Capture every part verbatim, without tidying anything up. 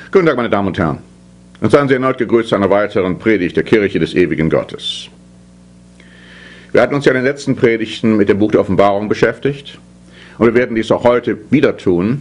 Guten Tag, meine Damen und Herren. Und seien Sie erneut gegrüßt zu einer weiteren Predigt der Kirche des ewigen Gottes. Wir hatten uns ja in den letzten Predigten mit dem Buch der Offenbarung beschäftigt und wir werden dies auch heute wieder tun.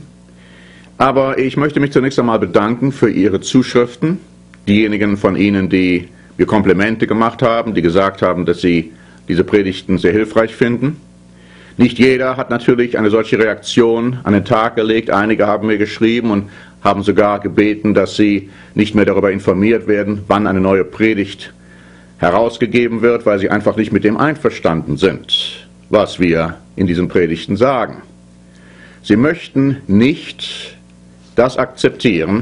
Aber ich möchte mich zunächst einmal bedanken für Ihre Zuschriften, diejenigen von Ihnen, die mir Komplimente gemacht haben, die gesagt haben, dass sie diese Predigten sehr hilfreich finden. Nicht jeder hat natürlich eine solche Reaktion an den Tag gelegt. Einige haben mir geschrieben und haben sogar gebeten, dass sie nicht mehr darüber informiert werden, wann eine neue Predigt herausgegeben wird, weil sie einfach nicht mit dem einverstanden sind, was wir in diesen Predigten sagen. Sie möchten nicht das akzeptieren,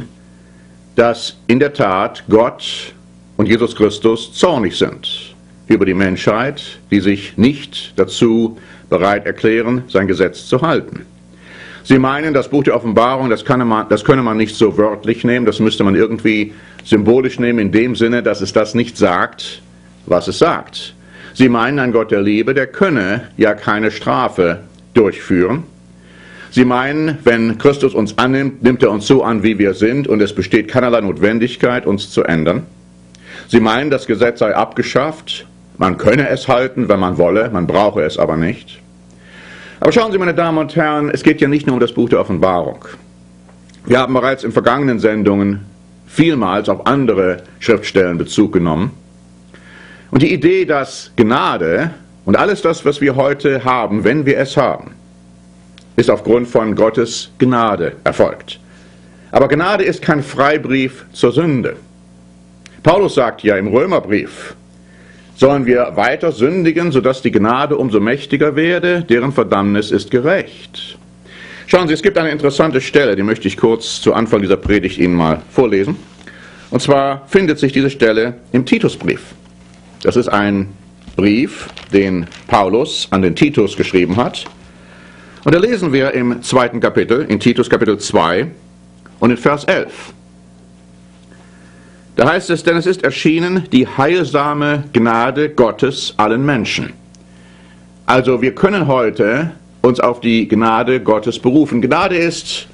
dass in der Tat Gott und Jesus Christus zornig sind über die Menschheit, die sich nicht dazu bereit erklären, sein Gesetz zu halten. Sie meinen, das Buch der Offenbarung, das, kann man, das könne man nicht so wörtlich nehmen, das müsste man irgendwie symbolisch nehmen, in dem Sinne, dass es das nicht sagt, was es sagt. Sie meinen, ein Gott der Liebe, der könne ja keine Strafe durchführen. Sie meinen, wenn Christus uns annimmt, nimmt er uns so an, wie wir sind, und es besteht keinerlei Notwendigkeit, uns zu ändern. Sie meinen, das Gesetz sei abgeschafft, man könne es halten, wenn man wolle, man brauche es aber nicht. Aber schauen Sie, meine Damen und Herren, es geht ja nicht nur um das Buch der Offenbarung. Wir haben bereits in vergangenen Sendungen vielmals auf andere Schriftstellen Bezug genommen. Und die Idee, dass Gnade und alles das, was wir heute haben, wenn wir es haben, ist aufgrund von Gottes Gnade erfolgt. Aber Gnade ist kein Freibrief zur Sünde. Paulus sagt ja im Römerbrief, sollen wir weiter sündigen, sodass die Gnade umso mächtiger werde, deren Verdammnis ist gerecht. Schauen Sie, es gibt eine interessante Stelle, die möchte ich kurz zu Anfang dieser Predigt Ihnen mal vorlesen. Und zwar findet sich diese Stelle im Titusbrief. Das ist ein Brief, den Paulus an den Titus geschrieben hat. Und da lesen wir im zweiten Kapitel, in Titus Kapitel zwei und in Vers elf. Da heißt es, denn es ist erschienen die heilsame Gnade Gottes allen Menschen. Also wir können heute uns auf die Gnade Gottes berufen. Gnade ist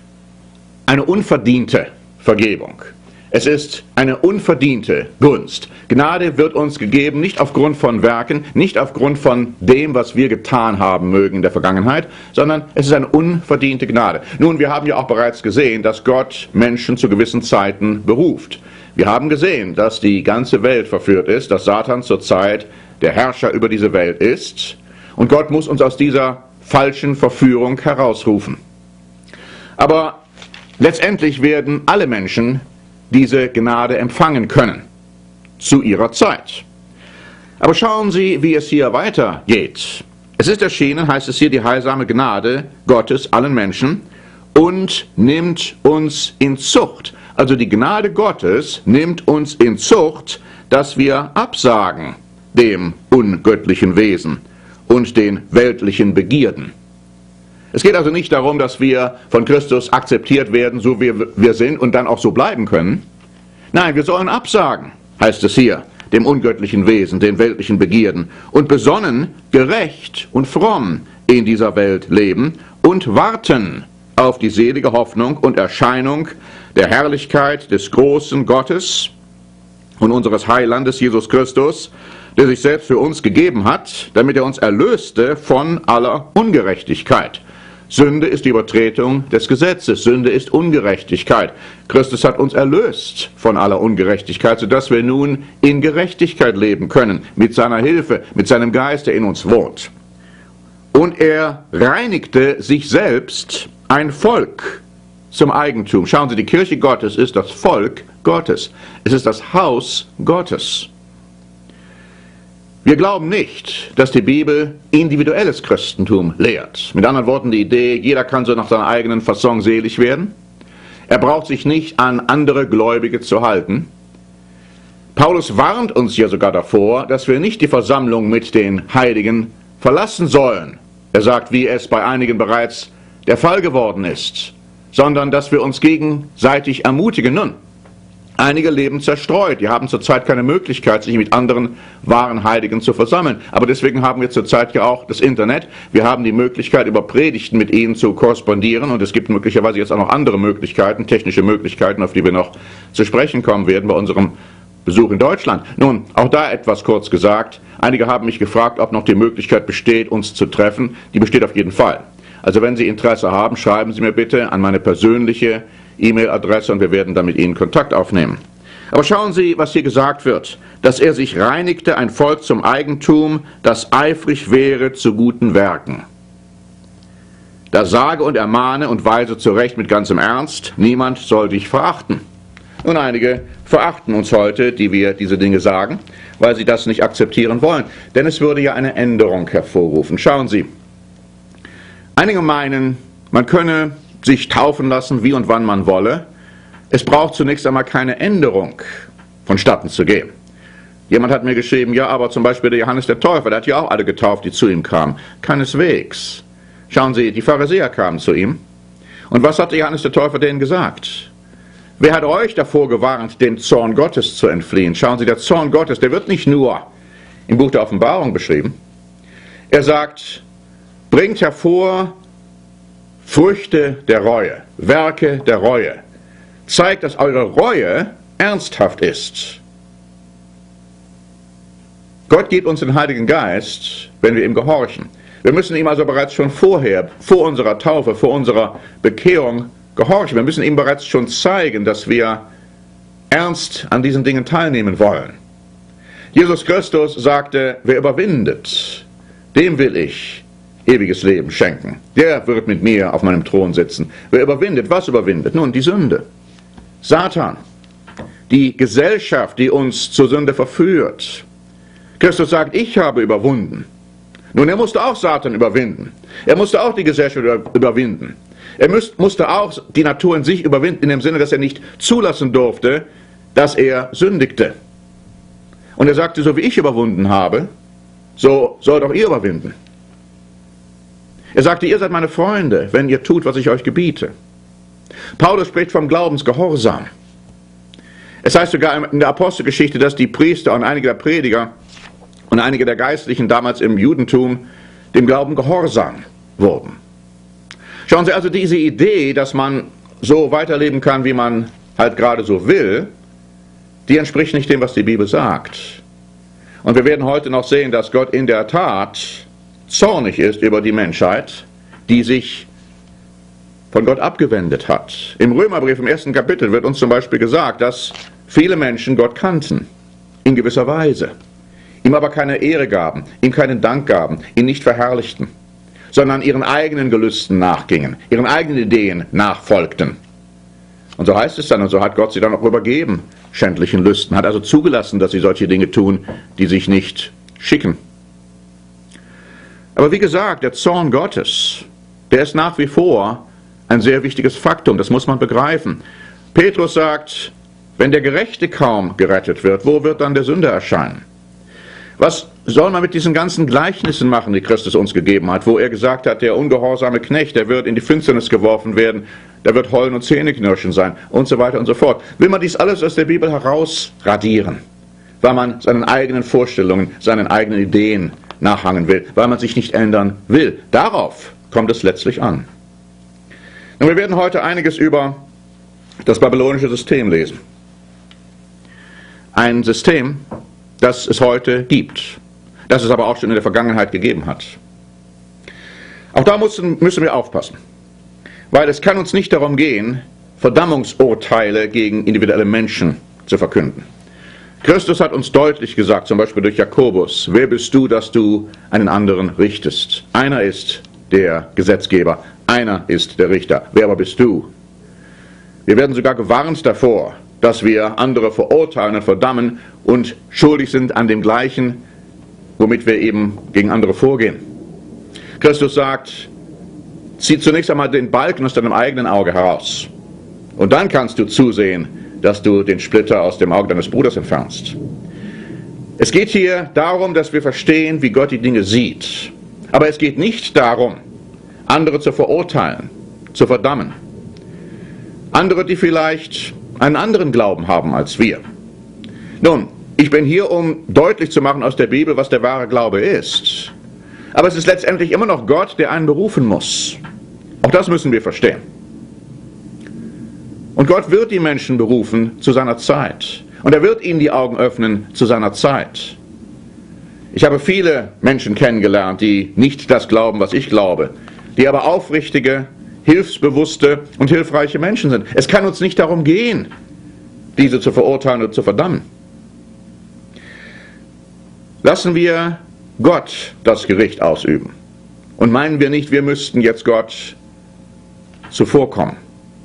eine unverdiente Vergebung. Es ist eine unverdiente Gunst. Gnade wird uns gegeben, nicht aufgrund von Werken, nicht aufgrund von dem, was wir getan haben mögen in der Vergangenheit, sondern es ist eine unverdiente Gnade. Nun, wir haben ja auch bereits gesehen, dass Gott Menschen zu gewissen Zeiten beruft. Wir haben gesehen, dass die ganze Welt verführt ist, dass Satan zurzeit der Herrscher über diese Welt ist und Gott muss uns aus dieser falschen Verführung herausrufen. Aber letztendlich werden alle Menschen diese Gnade empfangen können, zu ihrer Zeit. Aber schauen Sie, wie es hier weitergeht. Es ist erschienen, heißt es hier, die heilsame Gnade Gottes allen Menschen und nimmt uns in Zucht. Also die Gnade Gottes nimmt uns in Zucht, dass wir absagen dem ungöttlichen Wesen und den weltlichen Begierden. Es geht also nicht darum, dass wir von Christus akzeptiert werden, so wie wir sind und dann auch so bleiben können. Nein, wir sollen absagen, heißt es hier, dem ungöttlichen Wesen, den weltlichen Begierden und besonnen, gerecht und fromm in dieser Welt leben und warten auf die selige Hoffnung und Erscheinung der Herrlichkeit des großen Gottes und unseres Heilandes Jesus Christus, der sich selbst für uns gegeben hat, damit er uns erlöste von aller Ungerechtigkeit. Sünde ist die Übertretung des Gesetzes, Sünde ist Ungerechtigkeit. Christus hat uns erlöst von aller Ungerechtigkeit, sodass wir nun in Gerechtigkeit leben können, mit seiner Hilfe, mit seinem Geist, der in uns wohnt. Und er reinigte sich selbst ein Volk zum Eigentum. Schauen Sie, die Kirche Gottes ist das Volk Gottes. Es ist das Haus Gottes. Wir glauben nicht, dass die Bibel individuelles Christentum lehrt. Mit anderen Worten, die Idee, jeder kann so nach seiner eigenen Fasson selig werden. Er braucht sich nicht an andere Gläubige zu halten. Paulus warnt uns ja sogar davor, dass wir nicht die Versammlung mit den Heiligen verlassen sollen. Er sagt, wie es bei einigen bereits der Fall geworden ist, sondern dass wir uns gegenseitig ermutigen. Nun, Einige leben zerstreut, die haben zurzeit keine Möglichkeit, sich mit anderen wahren Heiligen zu versammeln. Aber deswegen haben wir zurzeit ja auch das Internet. Wir haben die Möglichkeit, über Predigten mit ihnen zu korrespondieren. Und es gibt möglicherweise jetzt auch noch andere Möglichkeiten, technische Möglichkeiten, auf die wir noch zu sprechen kommen werden bei unserem Besuch in Deutschland. Nun, auch da etwas kurz gesagt. Einige haben mich gefragt, ob noch die Möglichkeit besteht, uns zu treffen. Die besteht auf jeden Fall. Also wenn Sie Interesse haben, schreiben Sie mir bitte an meine persönliche E-Mail-Adresse und wir werden dann mit Ihnen Kontakt aufnehmen. Aber schauen Sie, was hier gesagt wird, dass er sich reinigte, ein Volk zum Eigentum, das eifrig wäre zu guten Werken. Da sage und ermahne und weise zurecht mit ganzem Ernst, niemand soll dich verachten. Und einige verachten uns heute, die wir diese Dinge sagen, weil sie das nicht akzeptieren wollen. Denn es würde ja eine Änderung hervorrufen. Schauen Sie, einige meinen, man könne sich taufen lassen, wie und wann man wolle. Es braucht zunächst einmal keine Änderung, vonstatten zu gehen. Jemand hat mir geschrieben, ja, aber zum Beispiel der Johannes der Täufer, der hat ja auch alle getauft, die zu ihm kamen. Keineswegs. Schauen Sie, die Pharisäer kamen zu ihm. Und was hat der Johannes der Täufer denen gesagt? Wer hat euch davor gewarnt, dem Zorn Gottes zu entfliehen? Schauen Sie, der Zorn Gottes, der wird nicht nur im Buch der Offenbarung beschrieben. Er sagt, bringt hervor Früchte der Reue, Werke der Reue. Zeigt, dass eure Reue ernsthaft ist. Gott gibt uns den Heiligen Geist, wenn wir ihm gehorchen. Wir müssen ihm also bereits schon vorher, vor unserer Taufe, vor unserer Bekehrung gehorchen. Wir müssen ihm bereits schon zeigen, dass wir ernst an diesen Dingen teilnehmen wollen. Jesus Christus sagte, wer überwindet, dem will ich ewiges Leben schenken. Der wird mit mir auf meinem Thron sitzen. Wer überwindet, was überwindet? Nun, die Sünde. Satan. Die Gesellschaft, die uns zur Sünde verführt. Christus sagt, ich habe überwunden. Nun, er musste auch Satan überwinden. Er musste auch die Gesellschaft überwinden. Er musste auch die Natur in sich überwinden, in dem Sinne, dass er nicht zulassen durfte, dass er sündigte. Und er sagte, so wie ich überwunden habe, so sollt auch ihr überwinden. Er sagte, ihr seid meine Freunde, wenn ihr tut, was ich euch gebiete. Paulus spricht vom Glaubensgehorsam. Es heißt sogar in der Apostelgeschichte, dass die Priester und einige der Prediger und einige der Geistlichen damals im Judentum dem Glauben gehorsam wurden. Schauen Sie also, diese Idee, dass man so weiterleben kann, wie man halt gerade so will, die entspricht nicht dem, was die Bibel sagt. Und wir werden heute noch sehen, dass Gott in der Tat zornig ist über die Menschheit, die sich von Gott abgewendet hat. Im Römerbrief im ersten Kapitel wird uns zum Beispiel gesagt, dass viele Menschen Gott kannten, in gewisser Weise, ihm aber keine Ehre gaben, ihm keinen Dank gaben, ihn nicht verherrlichten, sondern ihren eigenen Gelüsten nachgingen, ihren eigenen Ideen nachfolgten. Und so heißt es dann, und so hat Gott sie dann auch übergeben, schändlichen Lüsten, hat also zugelassen, dass sie solche Dinge tun, die sich nicht schicken. Aber wie gesagt, der Zorn Gottes, der ist nach wie vor ein sehr wichtiges Faktum, das muss man begreifen. Petrus sagt, wenn der Gerechte kaum gerettet wird, wo wird dann der Sünder erscheinen? Was soll man mit diesen ganzen Gleichnissen machen, die Christus uns gegeben hat, wo er gesagt hat, der ungehorsame Knecht, der wird in die Finsternis geworfen werden, der wird heulen und Zähneknirschen sein und so weiter und so fort. Will man dies alles aus der Bibel herausradieren, weil man seinen eigenen Vorstellungen, seinen eigenen Ideen nachhangen will, weil man sich nicht ändern will. Darauf kommt es letztlich an. Und wir werden heute einiges über das babylonische System lesen. Ein System, das es heute gibt, das es aber auch schon in der Vergangenheit gegeben hat. Auch da müssen, müssen wir aufpassen, weil es kann uns nicht darum gehen, Verdammungsurteile gegen individuelle Menschen zu verkünden. Christus hat uns deutlich gesagt, zum Beispiel durch Jakobus, wer bist du, dass du einen anderen richtest? Einer ist der Gesetzgeber, einer ist der Richter. Wer aber bist du? Wir werden sogar gewarnt davor, dass wir andere verurteilen und verdammen und schuldig sind an dem Gleichen, womit wir eben gegen andere vorgehen. Christus sagt, zieh zunächst einmal den Balken aus deinem eigenen Auge heraus. Und dann kannst du zusehen, dass du den Splitter aus dem Auge deines Bruders entfernst. Es geht hier darum, dass wir verstehen, wie Gott die Dinge sieht. Aber es geht nicht darum, andere zu verurteilen, zu verdammen. Andere, die vielleicht einen anderen Glauben haben als wir. Nun, ich bin hier, um deutlich zu machen aus der Bibel, was der wahre Glaube ist. Aber es ist letztendlich immer noch Gott, der einen berufen muss. Auch das müssen wir verstehen. Und Gott wird die Menschen berufen zu seiner Zeit. Und er wird ihnen die Augen öffnen zu seiner Zeit. Ich habe viele Menschen kennengelernt, die nicht das glauben, was ich glaube, die aber aufrichtige, hilfsbewusste und hilfreiche Menschen sind. Es kann uns nicht darum gehen, diese zu verurteilen oder zu verdammen. Lassen wir Gott das Gericht ausüben. Und meinen wir nicht, wir müssten jetzt Gott zuvorkommen.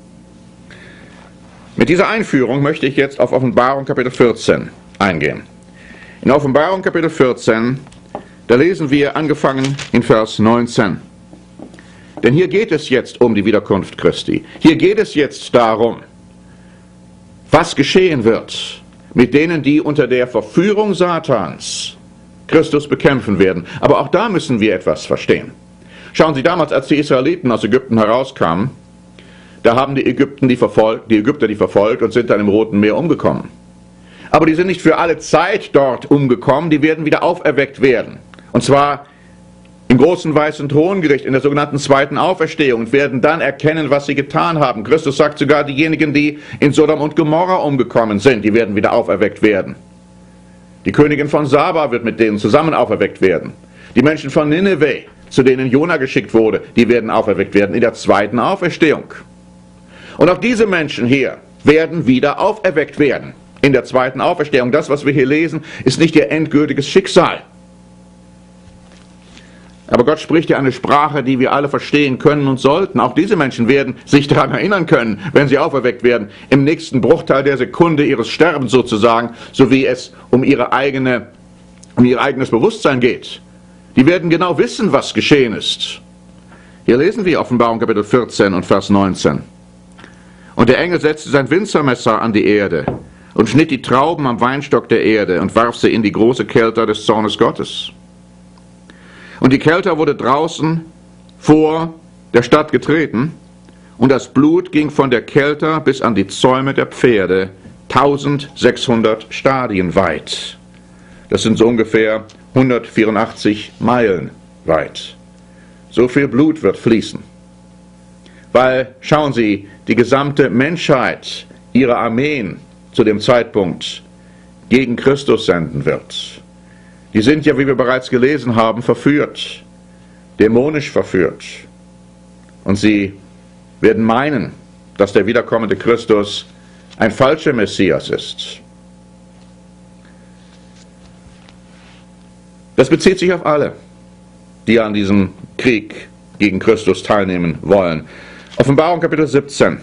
Mit dieser Einführung möchte ich jetzt auf Offenbarung Kapitel vierzehn eingehen. In Offenbarung Kapitel vierzehn, da lesen wir angefangen in Vers neunzehn. Denn hier geht es jetzt um die Wiederkunft Christi. Hier geht es jetzt darum, was geschehen wird mit denen, die unter der Verführung Satans Christus bekämpfen werden. Aber auch da müssen wir etwas verstehen. Schauen Sie, damals, als die Israeliten aus Ägypten herauskamen, da haben die, Ägypten die, verfolgt, die Ägypter die verfolgt und sind dann im Roten Meer umgekommen. Aber die sind nicht für alle Zeit dort umgekommen, die werden wieder auferweckt werden. Und zwar im großen weißen Throngericht, in der sogenannten zweiten Auferstehung, und werden dann erkennen, was sie getan haben. Christus sagt sogar, diejenigen, die in Sodom und Gomorra umgekommen sind, die werden wieder auferweckt werden. Die Königin von Saba wird mit denen zusammen auferweckt werden. Die Menschen von Nineveh, zu denen Jona geschickt wurde, die werden auferweckt werden in der zweiten Auferstehung. Und auch diese Menschen hier werden wieder auferweckt werden in der zweiten Auferstehung. Das, was wir hier lesen, ist nicht ihr endgültiges Schicksal. Aber Gott spricht ja eine Sprache, die wir alle verstehen können und sollten. Auch diese Menschen werden sich daran erinnern können, wenn sie auferweckt werden, im nächsten Bruchteil der Sekunde ihres Sterbens sozusagen, so wie es um ihre eigene, um ihr eigenes Bewusstsein geht. Die werden genau wissen, was geschehen ist. Hier lesen wir Offenbarung Kapitel vierzehn und Vers neunzehn. Und der Engel setzte sein Winzermesser an die Erde und schnitt die Trauben am Weinstock der Erde und warf sie in die große Kelter des Zornes Gottes. Und die Kelter wurde draußen vor der Stadt getreten, und das Blut ging von der Kelter bis an die Zäume der Pferde, tausendsechshundert Stadien weit. Das sind so ungefähr hundertvierundachtzig Meilen weit. So viel Blut wird fließen. Weil, schauen Sie, die gesamte Menschheit ihre Armeen zu dem Zeitpunkt gegen Christus senden wird. Die sind ja, wie wir bereits gelesen haben, verführt, dämonisch verführt. Und sie werden meinen, dass der wiederkommende Christus ein falscher Messias ist. Das bezieht sich auf alle, die an diesem Krieg gegen Christus teilnehmen wollen. Offenbarung Kapitel siebzehn.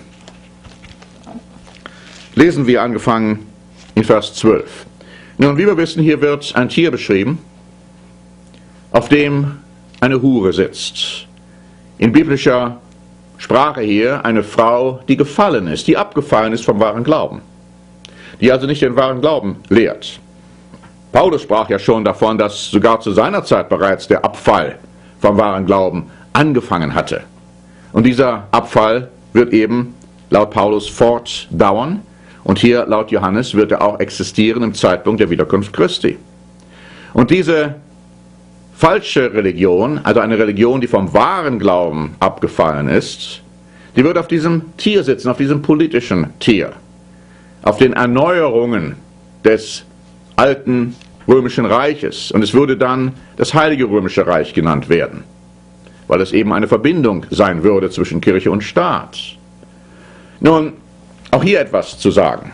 Lesen wir angefangen in Vers zwölf. Nun, wie wir wissen, hier wird ein Tier beschrieben, auf dem eine Hure sitzt. In biblischer Sprache hier eine Frau, die gefallen ist, die abgefallen ist vom wahren Glauben, die also nicht den wahren Glauben lehrt. Paulus sprach ja schon davon, dass sogar zu seiner Zeit bereits der Abfall vom wahren Glauben angefangen hatte. Und dieser Abfall wird eben laut Paulus fortdauern. Und hier, laut Johannes, wird er auch existieren im Zeitpunkt der Wiederkunft Christi. Und diese falsche Religion, also eine Religion, die vom wahren Glauben abgefallen ist, die wird auf diesem Tier sitzen, auf diesem politischen Tier, auf den Erneuerungen des alten römischen Reiches. Und es würde dann das Heilige Römische Reich genannt werden, weil es eben eine Verbindung sein würde zwischen Kirche und Staat. Nun, auch hier etwas zu sagen.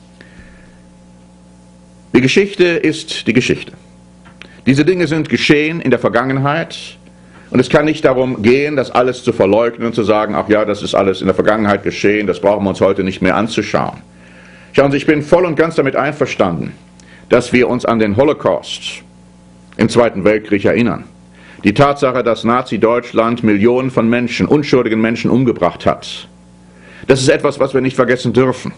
Die Geschichte ist die Geschichte. Diese Dinge sind geschehen in der Vergangenheit, und es kann nicht darum gehen, das alles zu verleugnen und zu sagen, ach ja, das ist alles in der Vergangenheit geschehen, das brauchen wir uns heute nicht mehr anzuschauen. Schauen Sie, ich bin voll und ganz damit einverstanden, dass wir uns an den Holocaust im Zweiten Weltkrieg erinnern. Die Tatsache, dass Nazi-Deutschland Millionen von Menschen, unschuldigen Menschen umgebracht hat. Das ist etwas, was wir nicht vergessen dürfen.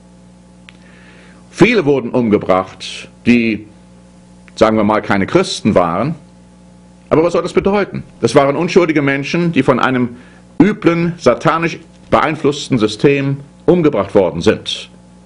Viele wurden umgebracht, die, sagen wir mal, keine Christen waren. Aber was soll das bedeuten? Das waren unschuldige Menschen, die von einem üblen, satanisch beeinflussten System umgebracht worden sind.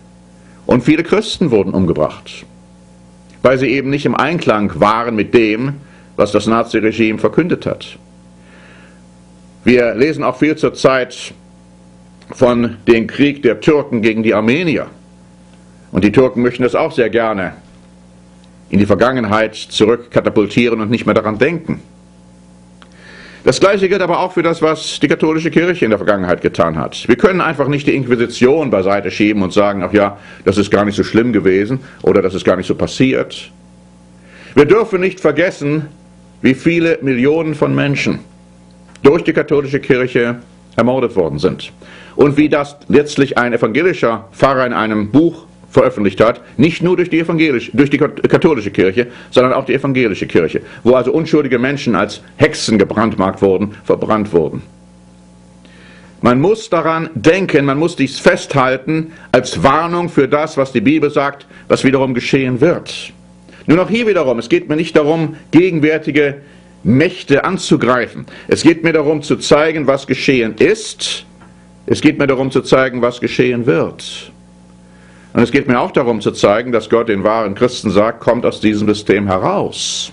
Und viele Christen wurden umgebracht, weil sie eben nicht im Einklang waren mit dem, was das Naziregime verkündet hat. Wir lesen auch viel zur Zeit von dem Krieg der Türken gegen die Armenier. Und die Türken möchten das auch sehr gerne in die Vergangenheit zurückkatapultieren und nicht mehr daran denken. Das Gleiche gilt aber auch für das, was die katholische Kirche in der Vergangenheit getan hat. Wir können einfach nicht die Inquisition beiseite schieben und sagen, ach ja, das ist gar nicht so schlimm gewesen oder das ist gar nicht so passiert. Wir dürfen nicht vergessen, wie viele Millionen von Menschen durch die katholische Kirche ermordet worden sind. Und wie das letztlich ein evangelischer Pfarrer in einem Buch veröffentlicht hat, nicht nur durch die, evangelische, durch die katholische Kirche, sondern auch die evangelische Kirche, wo also unschuldige Menschen als Hexen gebrandmarkt wurden, verbrannt wurden. Man muss daran denken, man muss dies festhalten als Warnung für das, was die Bibel sagt, was wiederum geschehen wird. Nur noch hier wiederum, es geht mir nicht darum, gegenwärtige Mächte anzugreifen. Es geht mir darum zu zeigen, was geschehen ist. Es geht mir darum zu zeigen, was geschehen wird. Und es geht mir auch darum zu zeigen, dass Gott den wahren Christen sagt, kommt aus diesem System heraus.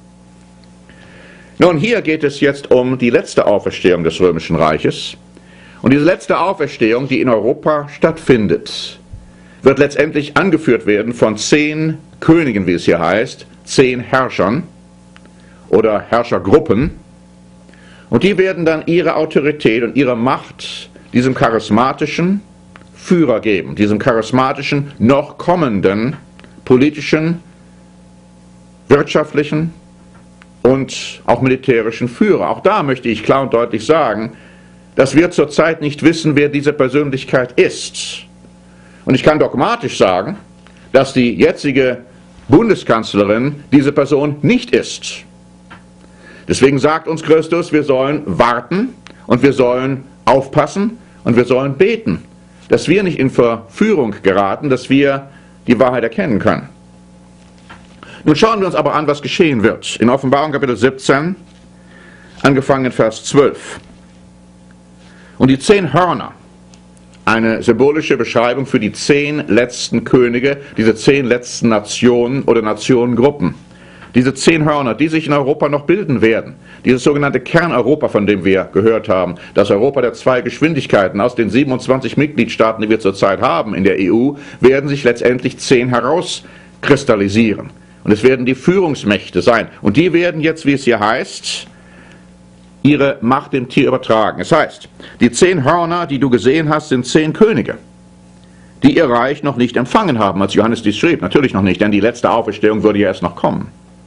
Nun, hier geht es jetzt um die letzte Auferstehung des Römischen Reiches. Und diese letzte Auferstehung, die in Europa stattfindet, wird letztendlich angeführt werden von zehn Königen, wie es hier heißt, zehn Herrschern oder Herrschergruppen. Und die werden dann ihre Autorität und ihre Macht diesem charismatischen Führer geben, diesem charismatischen, noch kommenden politischen, wirtschaftlichen und auch militärischen Führer. Auch da möchte ich klar und deutlich sagen, dass wir zurzeit nicht wissen, wer diese Persönlichkeit ist. Und ich kann dogmatisch sagen, dass die jetzige Bundeskanzlerin diese Person nicht ist. Deswegen sagt uns Christus, wir sollen warten und wir sollen aufpassen und wir sollen beten, dass wir nicht in Verführung geraten, dass wir die Wahrheit erkennen können. Nun schauen wir uns aber an, was geschehen wird. In Offenbarung Kapitel siebzehn, angefangen in Vers zwölf. Und die zehn Hörner, eine symbolische Beschreibung für die zehn letzten Könige, diese zehn letzten Nationen oder Nationengruppen. Diese zehn Hörner, die sich in Europa noch bilden werden, dieses sogenannte Kerneuropa, von dem wir gehört haben, das Europa der zwei Geschwindigkeiten aus den siebenundzwanzig Mitgliedstaaten, die wir zurzeit haben in der E U, werden sich letztendlich zehn herauskristallisieren. Und es werden die Führungsmächte sein. Und die werden jetzt, wie es hier heißt, ihre Macht dem Tier übertragen. Es heißt, die zehn Hörner, die du gesehen hast, sind zehn Könige, die ihr Reich noch nicht empfangen haben, als Johannes dies schrieb. Natürlich noch nicht, denn die letzte Auferstehung würde ja erst noch kommen.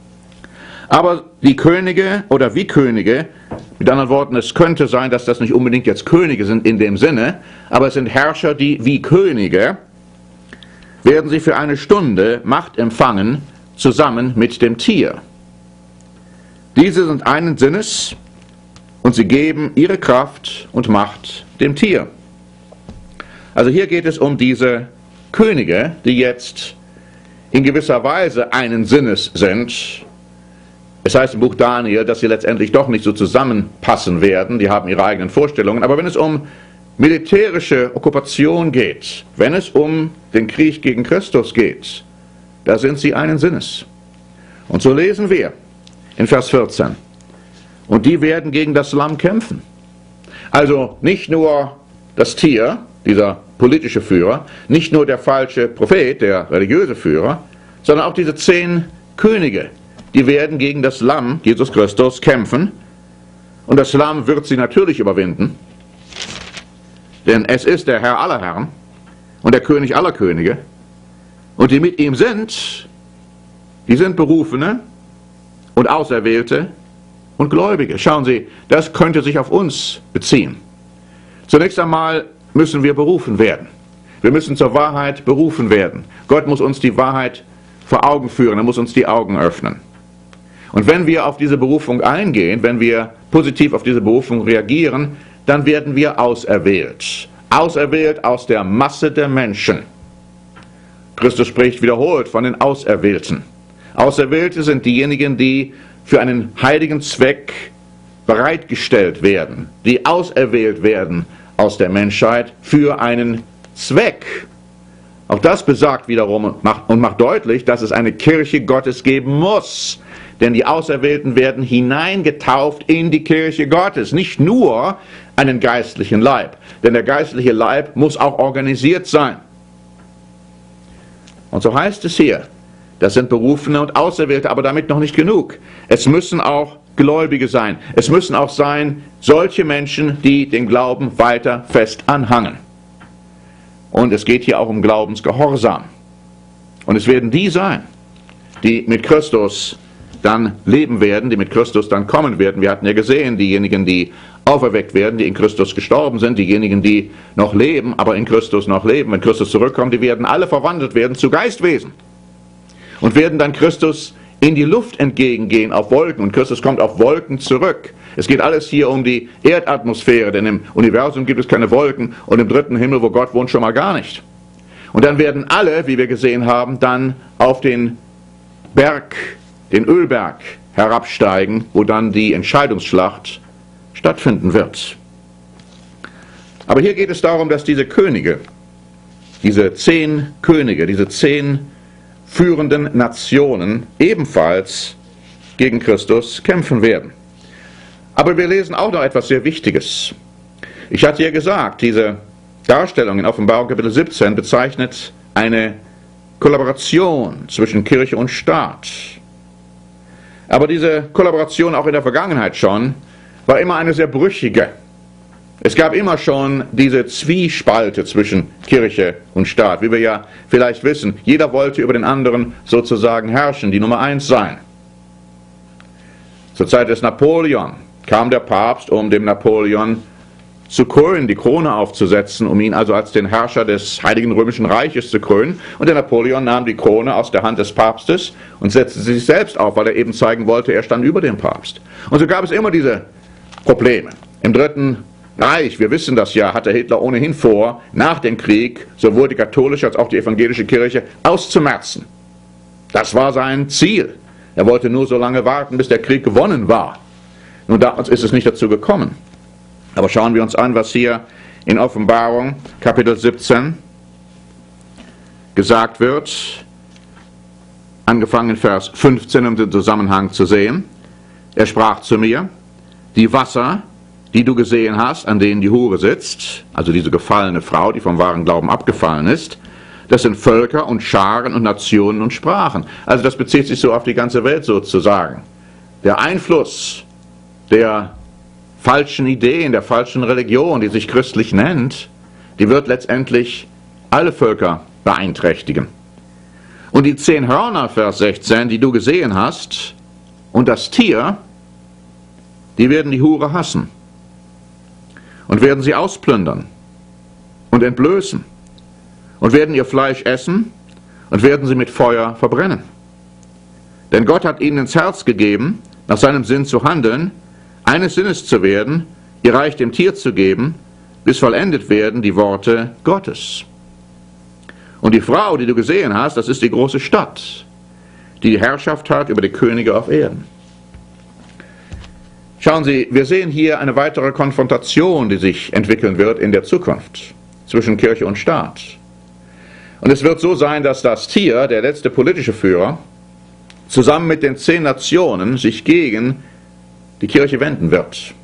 Aber die Könige oder wie Könige, mit anderen Worten, es könnte sein, dass das nicht unbedingt jetzt Könige sind in dem Sinne, aber es sind Herrscher, die wie Könige, werden sie für eine Stunde Macht empfangen, zusammen mit dem Tier. Diese sind einen Sinnes und sie geben ihre Kraft und Macht dem Tier. Also hier geht es um diese Könige, die jetzt in gewisser Weise einen Sinnes sind. Es heißt im Buch Daniel, dass sie letztendlich doch nicht so zusammenpassen werden, die haben ihre eigenen Vorstellungen, aber wenn es um militärische Okkupation geht, wenn es um den Krieg gegen Christus geht, da sind sie einen Sinnes. Und so lesen wir in Vers vierzehn, und die werden gegen das Lamm kämpfen. Also nicht nur das Tier, dieser politische Führer, nicht nur der falsche Prophet, der religiöse Führer, sondern auch diese zehn Könige, die werden gegen das Lamm, Jesus Christus, kämpfen. Und das Lamm wird sie natürlich überwinden. Denn es ist der Herr aller Herren und der König aller Könige. Und die mit ihm sind, die sind Berufene und Auserwählte und Gläubige. Schauen Sie, das könnte sich auf uns beziehen. Zunächst einmal müssen wir berufen werden. Wir müssen zur Wahrheit berufen werden. Gott muss uns die Wahrheit vor Augen führen, er muss uns die Augen öffnen. Und wenn wir auf diese Berufung eingehen, wenn wir positiv auf diese Berufung reagieren, dann werden wir auserwählt. Auserwählt aus der Masse der Menschen. Christus spricht wiederholt von den Auserwählten. Auserwählte sind diejenigen, die für einen heiligen Zweck bereitgestellt werden, die auserwählt werden aus der Menschheit für einen Zweck, Auch das besagt wiederum und macht, und macht deutlich, dass es eine Kirche Gottes geben muss. Denn die Auserwählten werden hineingetauft in die Kirche Gottes, nicht nur einen geistlichen Leib. Denn der geistliche Leib muss auch organisiert sein. Und so heißt es hier, das sind Berufene und Auserwählte, aber damit noch nicht genug. Es müssen auch Gläubige sein. Es müssen auch sein solche Menschen, die den Glauben weiter fest anhangen. Und es geht hier auch um Glaubensgehorsam. Und es werden die sein, die mit Christus dann leben werden, die mit Christus dann kommen werden. Wir hatten ja gesehen, diejenigen, die auferweckt werden, die in Christus gestorben sind, diejenigen, die noch leben, aber in Christus noch leben, wenn Christus zurückkommt, die werden alle verwandelt werden zu Geistwesen und werden dann Christus in die Luft entgegengehen auf Wolken, und Christus kommt auf Wolken zurück. Es geht alles hier um die Erdatmosphäre, denn im Universum gibt es keine Wolken und im dritten Himmel, wo Gott wohnt, schon mal gar nicht. Und dann werden alle, wie wir gesehen haben, dann auf den Berg, den Ölberg herabsteigen, wo dann die Entscheidungsschlacht stattfinden wird. Aber hier geht es darum, dass diese Könige, diese zehn Könige, diese zehn führenden Nationen ebenfalls gegen Christus kämpfen werden. Aber wir lesen auch noch etwas sehr Wichtiges. Ich hatte ja gesagt, diese Darstellung in Offenbarung Kapitel siebzehn bezeichnet eine Kollaboration zwischen Kirche und Staat. Aber diese Kollaboration auch in der Vergangenheit schon war immer eine sehr brüchige. Es gab immer schon diese Zwiespalte zwischen Kirche und Staat, wie wir ja vielleicht wissen. Jeder wollte über den anderen sozusagen herrschen, die Nummer eins sein. Zur Zeit des Napoleon kam der Papst, um dem Napoleon zu krönen, die Krone aufzusetzen, um ihn also als den Herrscher des Heiligen Römischen Reiches zu krönen. Und der Napoleon nahm die Krone aus der Hand des Papstes und setzte sie sich selbst auf, weil er eben zeigen wollte, er stand über dem Papst. Und so gab es immer diese Probleme. Im Dritten Reich, wir wissen das ja, hatte Hitler ohnehin vor, nach dem Krieg sowohl die katholische als auch die evangelische Kirche auszumerzen. Das war sein Ziel. Er wollte nur so lange warten, bis der Krieg gewonnen war. Nun, damals ist es nicht dazu gekommen. Aber schauen wir uns an, was hier in Offenbarung Kapitel siebzehn gesagt wird, angefangen in Vers fünfzehn, um den Zusammenhang zu sehen. Er sprach zu mir, die Wasser, die du gesehen hast, an denen die Hure sitzt, also diese gefallene Frau, die vom wahren Glauben abgefallen ist, das sind Völker und Scharen und Nationen und Sprachen. Also das bezieht sich so auf die ganze Welt sozusagen. Der Einfluss der falschen Ideen, der falschen Religion, die sich christlich nennt, die wird letztendlich alle Völker beeinträchtigen. Und die zehn Hörner, Vers sechzehn, die du gesehen hast, und das Tier, die werden die Hure hassen und werden sie ausplündern und entblößen und werden ihr Fleisch essen und werden sie mit Feuer verbrennen. Denn Gott hat ihnen ins Herz gegeben, nach seinem Sinn zu handeln, eines Sinnes zu werden, ihr Reich dem Tier zu geben, bis vollendet werden die Worte Gottes. Und die Frau, die du gesehen hast, das ist die große Stadt, die die Herrschaft hat über die Könige auf Erden. Schauen Sie, wir sehen hier eine weitere Konfrontation, die sich entwickeln wird in der Zukunft zwischen Kirche und Staat. Und es wird so sein, dass das Tier, der letzte politische Führer, zusammen mit den zehn Nationen sich gegen die Kirche wenden wird.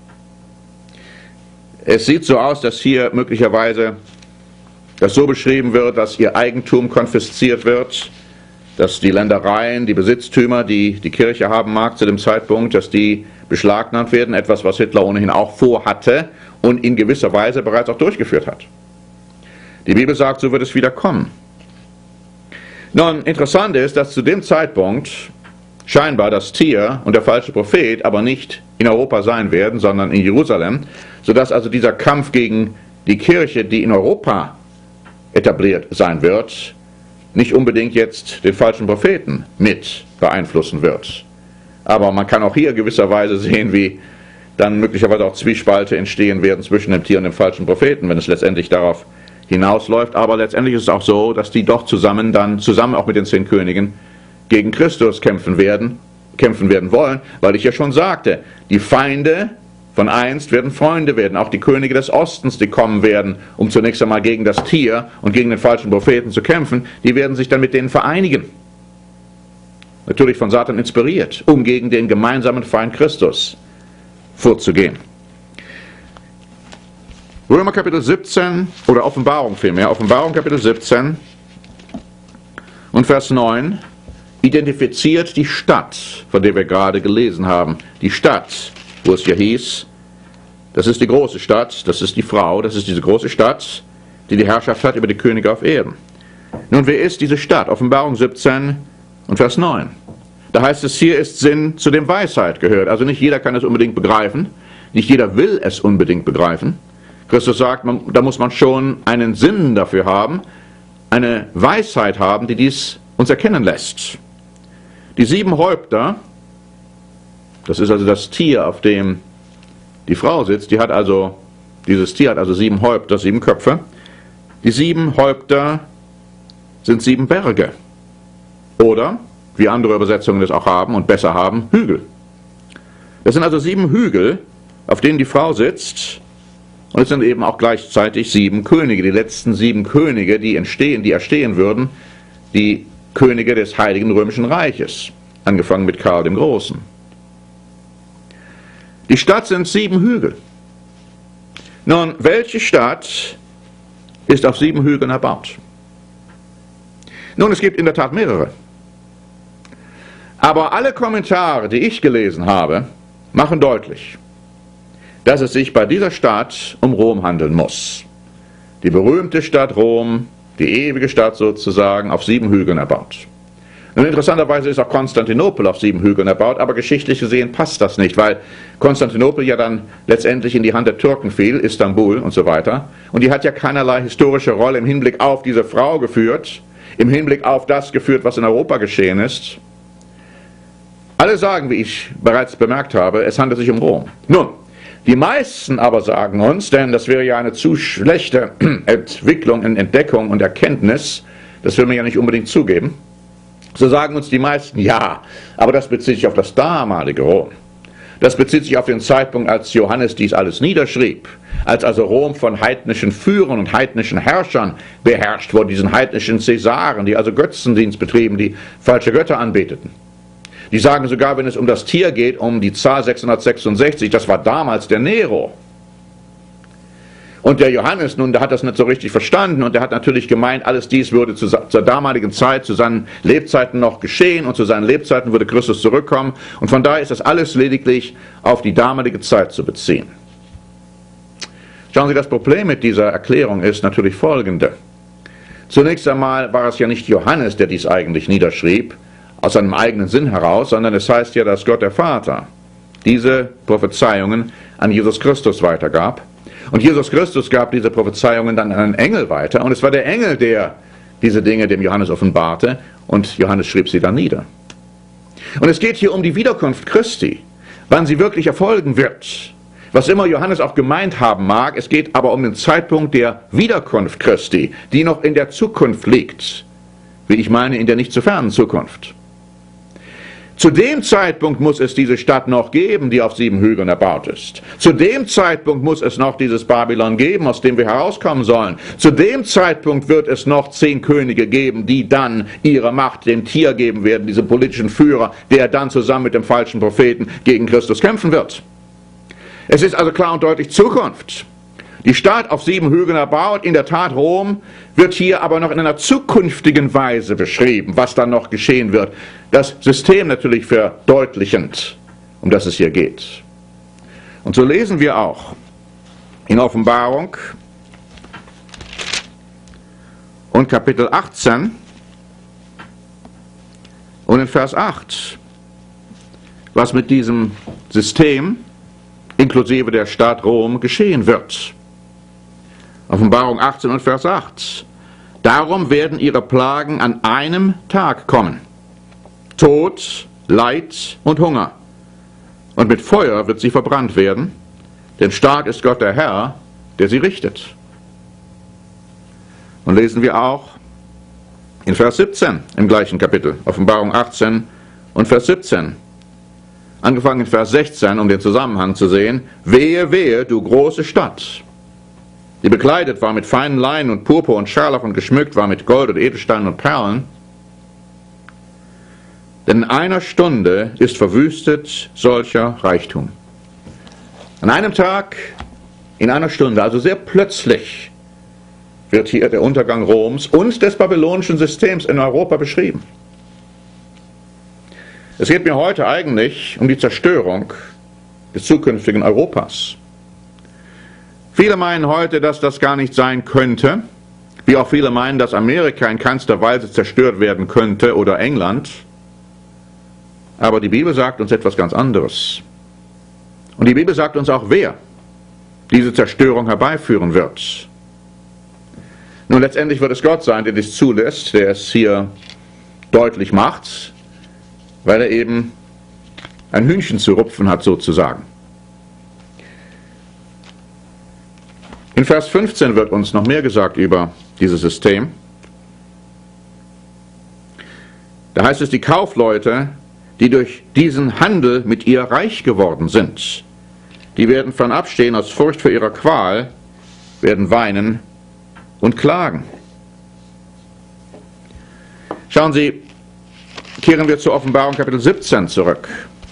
Es sieht so aus, dass hier möglicherweise das so beschrieben wird, dass ihr Eigentum konfisziert wird, dass die Ländereien, die Besitztümer, die die Kirche haben mag zu dem Zeitpunkt, dass die beschlagnahmt werden, etwas, was Hitler ohnehin auch vorhatte und in gewisser Weise bereits auch durchgeführt hat. Die Bibel sagt, so wird es wieder kommen. Nun, interessant ist, dass zu dem Zeitpunkt scheinbar das Tier und der falsche Prophet aber nicht in Europa sein werden, sondern in Jerusalem, sodass also dieser Kampf gegen die Kirche, die in Europa etabliert sein wird, nicht unbedingt jetzt den falschen Propheten mit beeinflussen wird. Aber man kann auch hier gewisserweise sehen, wie dann möglicherweise auch Zwiespalte entstehen werden zwischen dem Tier und dem falschen Propheten, wenn es letztendlich darauf hinausläuft. Aber letztendlich ist es auch so, dass die doch zusammen dann, zusammen auch mit den zehn Königen, gegen Christus kämpfen werden, kämpfen werden wollen, weil ich ja schon sagte, die Feinde von einst werden Freunde werden, auch die Könige des Ostens, die kommen werden, um zunächst einmal gegen das Tier und gegen den falschen Propheten zu kämpfen, die werden sich dann mit denen vereinigen. Natürlich von Satan inspiriert, um gegen den gemeinsamen Feind Christus vorzugehen. Römer Kapitel siebzehn, oder Offenbarung vielmehr, Offenbarung Kapitel siebzehn und Vers neun identifiziert die Stadt, von der wir gerade gelesen haben. Die Stadt, wo es ja hieß, das ist die große Stadt, das ist die Frau, das ist diese große Stadt, die die Herrschaft hat über die Könige auf Erden. Nun, wer ist diese Stadt? Offenbarung siebzehn und Vers neun. Da heißt es, hier ist Sinn, zu dem Weisheit gehört. Also nicht jeder kann es unbedingt begreifen, nicht jeder will es unbedingt begreifen. Christus sagt, man, da muss man schon einen Sinn dafür haben, eine Weisheit haben, die dies uns erkennen lässt. Die sieben Häupter, das ist also das Tier, auf dem die Frau sitzt, die hat also, dieses Tier hat also sieben Häupter, sieben Köpfe. Die sieben Häupter sind sieben Berge. Oder, wie andere Übersetzungen das auch haben und besser haben, Hügel. Das sind also sieben Hügel, auf denen die Frau sitzt. Und es sind eben auch gleichzeitig sieben Könige, die letzten sieben Könige, die entstehen, die erstehen würden, die Könige des Heiligen Römischen Reiches, angefangen mit Karl dem Großen. Die Stadt sind sieben Hügel. Nun, welche Stadt ist auf sieben Hügeln erbaut? Nun, es gibt in der Tat mehrere. Aber alle Kommentare, die ich gelesen habe, machen deutlich, dass es sich bei dieser Stadt um Rom handeln muss. Die berühmte Stadt Rom, die ewige Stadt sozusagen, auf sieben Hügeln erbaut. Und interessanterweise ist auch Konstantinopel auf sieben Hügeln erbaut, aber geschichtlich gesehen passt das nicht, weil Konstantinopel ja dann letztendlich in die Hand der Türken fiel, Istanbul und so weiter. Und die hat ja keinerlei historische Rolle im Hinblick auf diese Frau geführt, im Hinblick auf das geführt, was in Europa geschehen ist. Alle sagen, wie ich bereits bemerkt habe, es handelt sich um Rom. Nun, die meisten aber sagen uns, denn das wäre ja eine zu schlechte Entwicklung, Entdeckung und Erkenntnis, das will man ja nicht unbedingt zugeben, so sagen uns die meisten, ja, aber das bezieht sich auf das damalige Rom. Das bezieht sich auf den Zeitpunkt, als Johannes dies alles niederschrieb, als also Rom von heidnischen Führern und heidnischen Herrschern beherrscht wurde, diesen heidnischen Cäsaren, die also Götzendienst betrieben, die falsche Götter anbeteten. Die sagen sogar, wenn es um das Tier geht, um die Zahl sechshundertsechsundsechzig, das war damals der Nero. Und der Johannes, nun, der hat das nicht so richtig verstanden und der hat natürlich gemeint, alles dies würde zu, zur damaligen Zeit, zu seinen Lebzeiten noch geschehen und zu seinen Lebzeiten würde Christus zurückkommen. Und von daher ist das alles lediglich auf die damalige Zeit zu beziehen. Schauen Sie, das Problem mit dieser Erklärung ist natürlich folgende. Zunächst einmal war es ja nicht Johannes, der dies eigentlich niederschrieb, aus seinem eigenen Sinn heraus, sondern es heißt ja, dass Gott der Vater diese Prophezeiungen an Jesus Christus weitergab. Und Jesus Christus gab diese Prophezeiungen dann an einen Engel weiter. Und es war der Engel, der diese Dinge dem Johannes offenbarte. Und Johannes schrieb sie dann nieder. Und es geht hier um die Wiederkunft Christi, wann sie wirklich erfolgen wird. Was immer Johannes auch gemeint haben mag, es geht aber um den Zeitpunkt der Wiederkunft Christi, die noch in der Zukunft liegt. Wie ich meine, in der nicht zu fernen Zukunft. Zu dem Zeitpunkt muss es diese Stadt noch geben, die auf sieben Hügeln erbaut ist. Zu dem Zeitpunkt muss es noch dieses Babylon geben, aus dem wir herauskommen sollen. Zu dem Zeitpunkt wird es noch zehn Könige geben, die dann ihre Macht dem Tier geben werden, diesem politischen Führer, der dann zusammen mit dem falschen Propheten gegen Christus kämpfen wird. Es ist also klar und deutlich Zukunft. Die Stadt auf sieben Hügeln erbaut, in der Tat Rom, wird hier aber noch in einer zukünftigen Weise beschrieben, was dann noch geschehen wird. Das System natürlich verdeutlichend, um das es hier geht. Und so lesen wir auch in Offenbarung und Kapitel achtzehn und in Vers acht, was mit diesem System inklusive der Stadt Rom geschehen wird. Offenbarung achtzehn und Vers acht. Darum werden ihre Plagen an einem Tag kommen. Tod, Leid und Hunger. Und mit Feuer wird sie verbrannt werden, denn stark ist Gott der Herr, der sie richtet. Und lesen wir auch in Vers siebzehn im gleichen Kapitel, Offenbarung achtzehn und Vers siebzehn. angefangen in Vers sechzehn, um den Zusammenhang zu sehen: Wehe, wehe, du große Stadt, die bekleidet war mit feinen Leinen und Purpur und Scharlach und geschmückt war mit Gold und Edelsteinen und Perlen. Denn in einer Stunde ist verwüstet solcher Reichtum. An einem Tag, in einer Stunde, also sehr plötzlich, wird hier der Untergang Roms und des babylonischen Systems in Europa beschrieben. Es geht mir heute eigentlich um die Zerstörung des zukünftigen Europas. Viele meinen heute, dass das gar nicht sein könnte, wie auch viele meinen, dass Amerika in keinster Weise zerstört werden könnte oder England. Aber die Bibel sagt uns etwas ganz anderes. Und die Bibel sagt uns auch, wer diese Zerstörung herbeiführen wird. Nun, letztendlich wird es Gott sein, der dies zulässt, der es hier deutlich macht, weil er eben ein Hühnchen zu rupfen hat, sozusagen. In Vers fünfzehn wird uns noch mehr gesagt über dieses System. Da heißt es, die Kaufleute, die durch diesen Handel mit ihr reich geworden sind, die werden fernab stehen aus Furcht vor ihrer Qual, werden weinen und klagen. Schauen Sie, kehren wir zur Offenbarung Kapitel siebzehn zurück.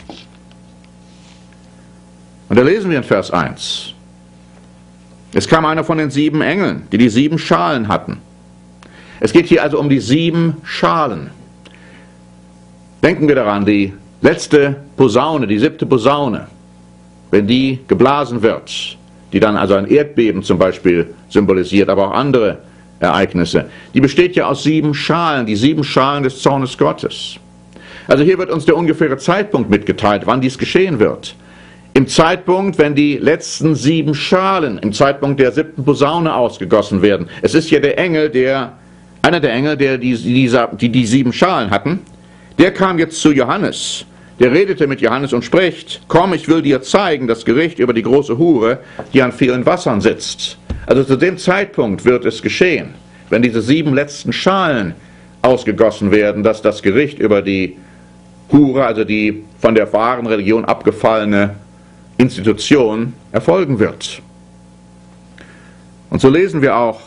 Und da lesen wir in Vers eins. Es kam einer von den sieben Engeln, die die sieben Schalen hatten. Es geht hier also um die sieben Schalen. Denken wir daran, die letzte Posaune, die siebte Posaune, wenn die geblasen wird, die dann also ein Erdbeben zum Beispiel symbolisiert, aber auch andere Ereignisse, die besteht ja aus sieben Schalen, die sieben Schalen des Zornes Gottes. Also hier wird uns der ungefähre Zeitpunkt mitgeteilt, wann dies geschehen wird. Im Zeitpunkt, wenn die letzten sieben Schalen, im Zeitpunkt der siebten Posaune ausgegossen werden. Es ist ja der Engel, der, einer der Engel, der die, die, die, die sieben Schalen hatten, der kam jetzt zu Johannes. Der redete mit Johannes und spricht: Komm, ich will dir zeigen das Gericht über die große Hure, die an vielen Wassern sitzt. Also zu dem Zeitpunkt wird es geschehen, wenn diese sieben letzten Schalen ausgegossen werden, dass das Gericht über die Hure, also die von der wahren Religion abgefallene Institution, erfolgen wird. Und so lesen wir auch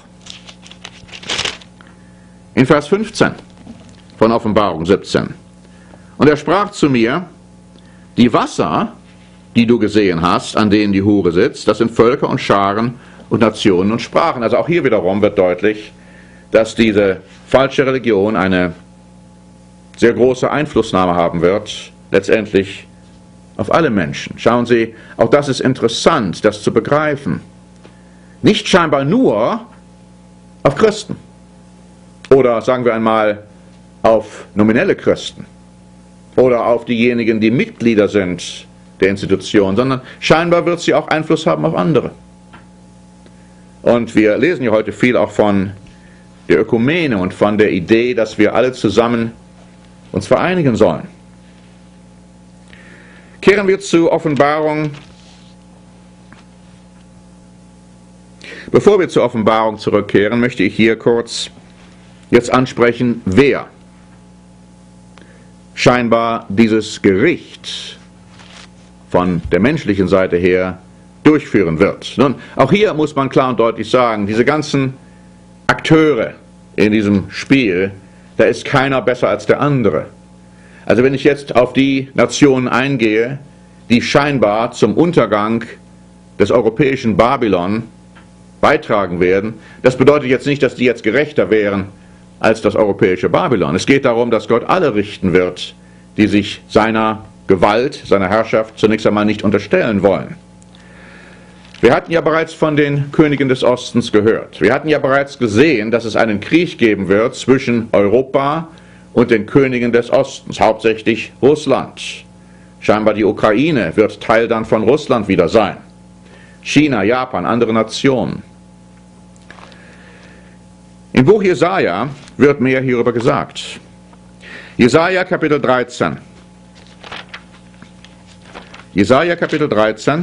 in Vers fünfzehn von Offenbarung siebzehn. Und er sprach zu mir: Die Wasser, die du gesehen hast, an denen die Hure sitzt, das sind Völker und Scharen und Nationen und Sprachen. Also auch hier wiederum wird deutlich, dass diese falsche Religion eine sehr große Einflussnahme haben wird, letztendlich auf alle Menschen. Schauen Sie, auch das ist interessant, das zu begreifen. Nicht scheinbar nur auf Christen oder sagen wir einmal auf nominelle Christen oder auf diejenigen, die Mitglieder sind der Institution, sondern scheinbar wird sie auch Einfluss haben auf andere. Und wir lesen ja heute viel auch von der Ökumene und von der Idee, dass wir alle zusammen uns vereinigen sollen. Kehren wir zur Offenbarung. Bevor wir zur Offenbarung zurückkehren, möchte ich hier kurz jetzt ansprechen, wer scheinbar dieses Gericht von der menschlichen Seite her durchführen wird. Nun, auch hier muss man klar und deutlich sagen, diese ganzen Akteure in diesem Spiel, da ist keiner besser als der andere. Also wenn ich jetzt auf die Nationen eingehe, die scheinbar zum Untergang des europäischen Babylon beitragen werden, das bedeutet jetzt nicht, dass die jetzt gerechter wären als das europäische Babylon. Es geht darum, dass Gott alle richten wird, die sich seiner Gewalt, seiner Herrschaft zunächst einmal nicht unterstellen wollen. Wir hatten ja bereits von den Königen des Ostens gehört. Wir hatten ja bereits gesehen, dass es einen Krieg geben wird zwischen Europa und den Königen des Ostens, hauptsächlich Russland. Scheinbar die Ukraine wird Teil dann von Russland wieder sein. China, Japan, andere Nationen. Im Buch Jesaja wird mehr hierüber gesagt. Jesaja Kapitel dreizehn. Jesaja Kapitel dreizehn.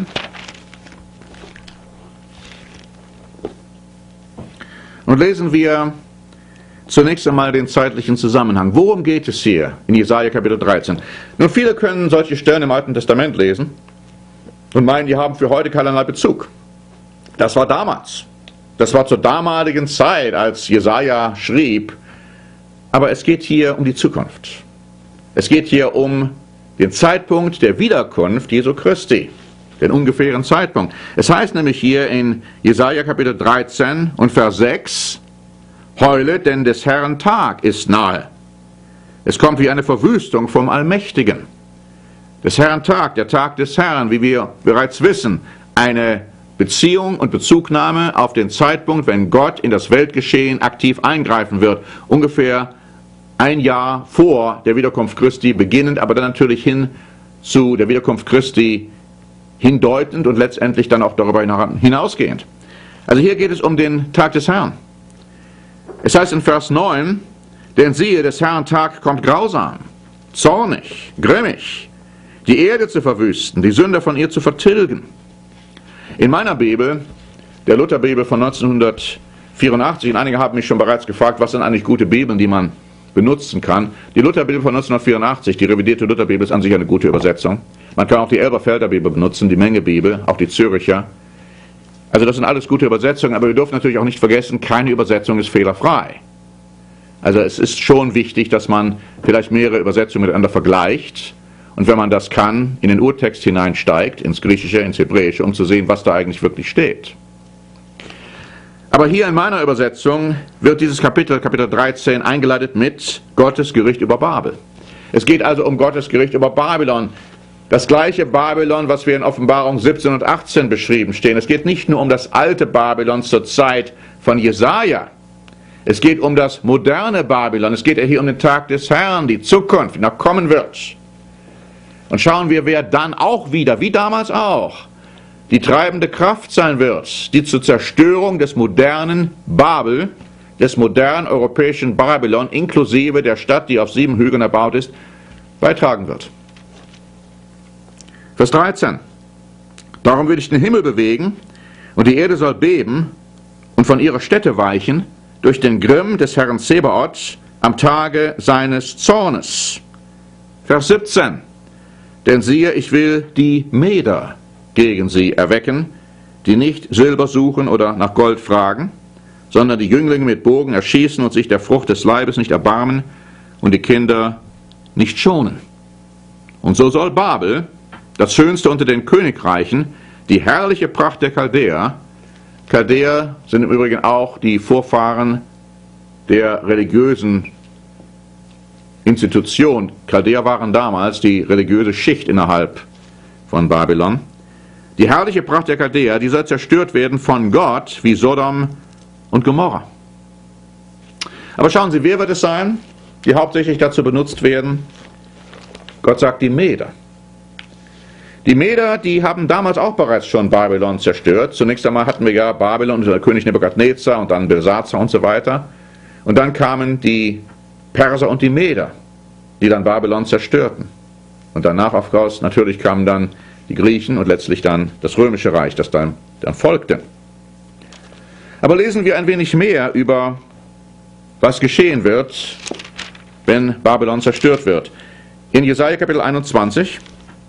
Und lesen wir zunächst einmal den zeitlichen Zusammenhang. Worum geht es hier in Jesaja Kapitel dreizehn? Nun, viele können solche Stellen im Alten Testament lesen und meinen, die haben für heute keinerlei Bezug. Das war damals. Das war zur damaligen Zeit, als Jesaja schrieb. Aber es geht hier um die Zukunft. Es geht hier um den Zeitpunkt der Wiederkunft Jesu Christi. Den ungefähren Zeitpunkt. Es heißt nämlich hier in Jesaja Kapitel dreizehn und Vers sechs, heule, denn des Herrn Tag ist nahe. Es kommt wie eine Verwüstung vom Allmächtigen. Des Herrn Tag, der Tag des Herrn, wie wir bereits wissen, eine Beziehung und Bezugnahme auf den Zeitpunkt, wenn Gott in das Weltgeschehen aktiv eingreifen wird. Ungefähr ein Jahr vor der Wiederkunft Christi beginnend, aber dann natürlich hin zu der Wiederkunft Christi hindeutend und letztendlich dann auch darüber hinausgehend. Also hier geht es um den Tag des Herrn. Es heißt in Vers neun, denn siehe, des Herrn Tag kommt grausam, zornig, grimmig, die Erde zu verwüsten, die Sünder von ihr zu vertilgen. In meiner Bibel, der Lutherbibel von neunzehnhundertvierundachtzig, und einige haben mich schon bereits gefragt, was sind eigentlich gute Bibeln, die man benutzen kann. Die Lutherbibel von neunzehnhundertvierundachtzig, die revidierte Lutherbibel, ist an sich eine gute Übersetzung. Man kann auch die Elberfelder Bibel benutzen, die Mengebibel, auch die Züricher. Also das sind alles gute Übersetzungen, aber wir dürfen natürlich auch nicht vergessen, keine Übersetzung ist fehlerfrei. Also es ist schon wichtig, dass man vielleicht mehrere Übersetzungen miteinander vergleicht und wenn man das kann, in den Urtext hineinsteigt, ins Griechische, ins Hebräische, um zu sehen, was da eigentlich wirklich steht. Aber hier in meiner Übersetzung wird dieses Kapitel, Kapitel dreizehn, eingeleitet mit Gottes Gericht über Babel. Es geht also um Gottes Gericht über Babylon. Das gleiche Babylon, was wir in Offenbarung siebzehn und achtzehn beschrieben stehen. Es geht nicht nur um das alte Babylon zur Zeit von Jesaja. Es geht um das moderne Babylon. Es geht ja hier um den Tag des Herrn, die Zukunft, die noch kommen wird. Und schauen wir, wer dann auch wieder, wie damals auch, die treibende Kraft sein wird, die zur Zerstörung des modernen Babel, des modernen europäischen Babylon, inklusive der Stadt, die auf sieben Hügeln erbaut ist, beitragen wird. Vers dreizehn. Darum will ich den Himmel bewegen und die Erde soll beben und von ihrer Stätte weichen durch den Grimm des Herrn Zebaoth am Tage seines Zornes. Vers siebzehn. Denn siehe, ich will die Meder gegen sie erwecken, die nicht Silber suchen oder nach Gold fragen, sondern die Jünglinge mit Bogen erschießen und sich der Frucht des Leibes nicht erbarmen und die Kinder nicht schonen. Und so soll Babel, das schönste unter den Königreichen, die herrliche Pracht der Chaldäer. Chaldäer sind im Übrigen auch die Vorfahren der religiösen Institution. Chaldäer waren damals die religiöse Schicht innerhalb von Babylon. Die herrliche Pracht der Chaldäer, die soll zerstört werden von Gott wie Sodom und Gomorra. Aber schauen Sie, wer wird es sein, die hauptsächlich dazu benutzt werden? Gott sagt die Meder. Die Meder, die haben damals auch bereits schon Babylon zerstört. Zunächst einmal hatten wir ja Babylon unter König Nebukadnezar und dann Belsazar und so weiter. Und dann kamen die Perser und die Meder, die dann Babylon zerstörten. Und danach auf Kurs natürlich kamen dann die Griechen und letztlich dann das Römische Reich, das dann, dann folgte. Aber lesen wir ein wenig mehr über, was geschehen wird, wenn Babylon zerstört wird. In Jesaja Kapitel einundzwanzig,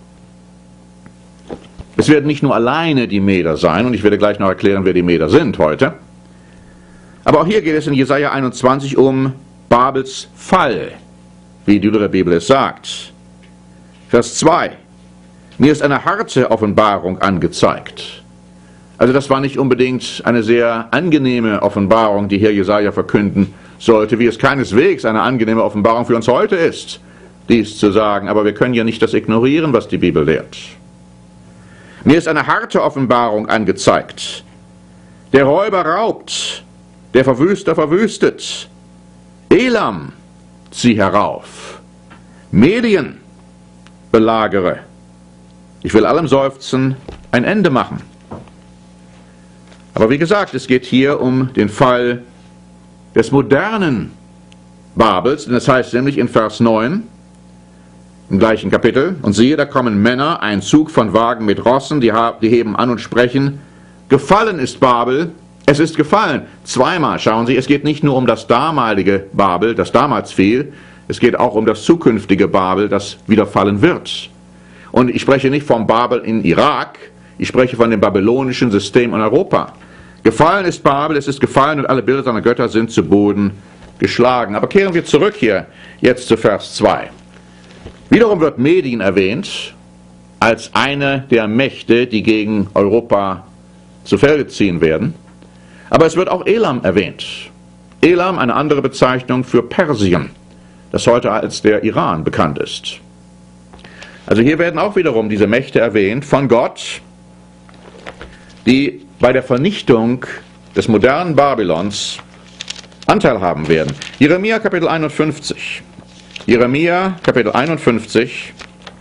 es werden nicht nur alleine die Meder sein, und ich werde gleich noch erklären, wer die Meder sind heute, aber auch hier geht es in Jesaja einundzwanzig um Babels Fall, wie die Lutherbibel es sagt. Vers zwei. Mir ist eine harte Offenbarung angezeigt. Also das war nicht unbedingt eine sehr angenehme Offenbarung, die hier Jesaja verkünden sollte, wie es keineswegs eine angenehme Offenbarung für uns heute ist, dies zu sagen. Aber wir können ja nicht das ignorieren, was die Bibel lehrt. Mir ist eine harte Offenbarung angezeigt. Der Räuber raubt, der Verwüster verwüstet. Elam, zieh herauf. Medien, belagere. Ich will allem Seufzen ein Ende machen. Aber wie gesagt, es geht hier um den Fall des modernen Babels, denn es heißt nämlich in Vers neun, im gleichen Kapitel, und siehe, da kommen Männer, ein Zug von Wagen mit Rossen, die, die heben an und sprechen, gefallen ist Babel, Es ist gefallen. Zweimal, schauen Sie, es geht nicht nur um das damalige Babel, das damals fiel, es geht auch um das zukünftige Babel, das wieder fallen wird. Und ich spreche nicht vom Babel in Irak, ich spreche von dem babylonischen System in Europa. Gefallen ist Babel, es ist gefallen und alle Bilder seiner Götter sind zu Boden geschlagen. Aber kehren wir zurück hier jetzt zu Vers zwei. Wiederum wird Medien erwähnt als eine der Mächte, die gegen Europa zu Felde ziehen werden. Aber es wird auch Elam erwähnt. Elam, eine andere Bezeichnung für Persien, das heute als der Iran bekannt ist. Also hier werden auch wiederum diese Mächte erwähnt von Gott, die bei der Vernichtung des modernen Babylons Anteil haben werden. Jeremia Kapitel einundfünfzig. Jeremia Kapitel einundfünfzig.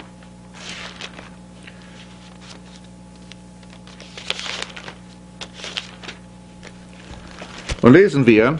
Und lesen wir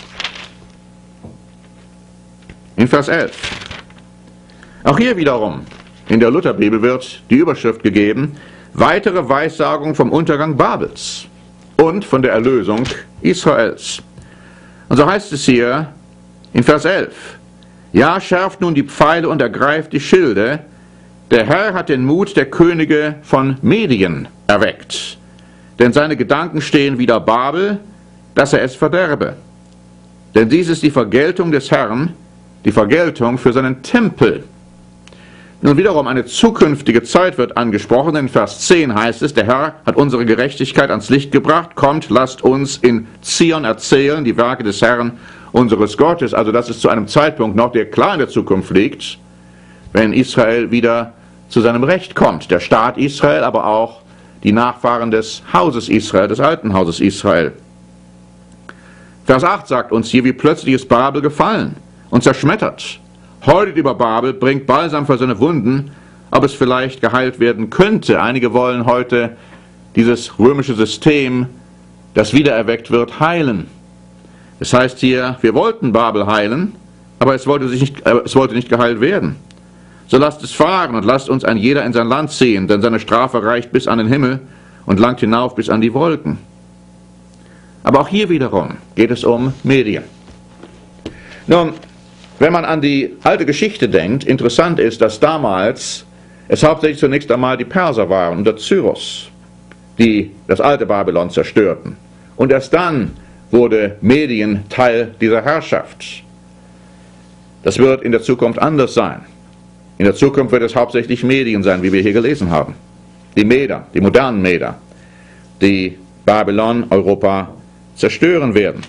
in Vers elf. Auch hier wiederum in der Lutherbibel wird die Überschrift gegeben: Weitere Weissagung vom Untergang Babels und von der Erlösung Israels. Und so heißt es hier in Vers elf: Ja, schärft nun die Pfeile und ergreift die Schilde. Der Herr hat den Mut der Könige von Medien erweckt. Denn seine Gedanken stehen wider Babel, dass er es verderbe. Denn dies ist die Vergeltung des Herrn, die Vergeltung für seinen Tempel. Nun wiederum eine zukünftige Zeit wird angesprochen. In Vers zehn heißt es: Der Herr hat unsere Gerechtigkeit ans Licht gebracht. Kommt, lasst uns in Zion erzählen, die Werke des Herrn, unseres Gottes. Also das ist zu einem Zeitpunkt noch, der klar in der Zukunft liegt, wenn Israel wieder zu seinem Recht kommt. Der Staat Israel, aber auch die Nachfahren des Hauses Israel, des alten Hauses Israel. Vers acht sagt uns hier, wie plötzlich ist Babel gefallen und zerschmettert. Heulet über Babel, bringt Balsam für seine Wunden, ob es vielleicht geheilt werden könnte. Einige wollen heute dieses römische System, das wiedererweckt wird, heilen. Es heißt hier, wir wollten Babel heilen, aber es wollte, sich nicht, äh, es wollte nicht geheilt werden. So lasst es fahren und lasst uns ein jeder in sein Land ziehen, denn seine Strafe reicht bis an den Himmel und langt hinauf bis an die Wolken. Aber auch hier wiederum geht es um Medien. Nun, wenn man an die alte Geschichte denkt, interessant ist, dass damals es hauptsächlich zunächst einmal die Perser waren unter Cyrus, die das alte Babylon zerstörten. Und erst dann wurde Medien Teil dieser Herrschaft. Das wird in der Zukunft anders sein. In der Zukunft wird es hauptsächlich Medien sein, wie wir hier gelesen haben. Die Meder, die modernen Meder, die Babylon, Europa zerstören werden.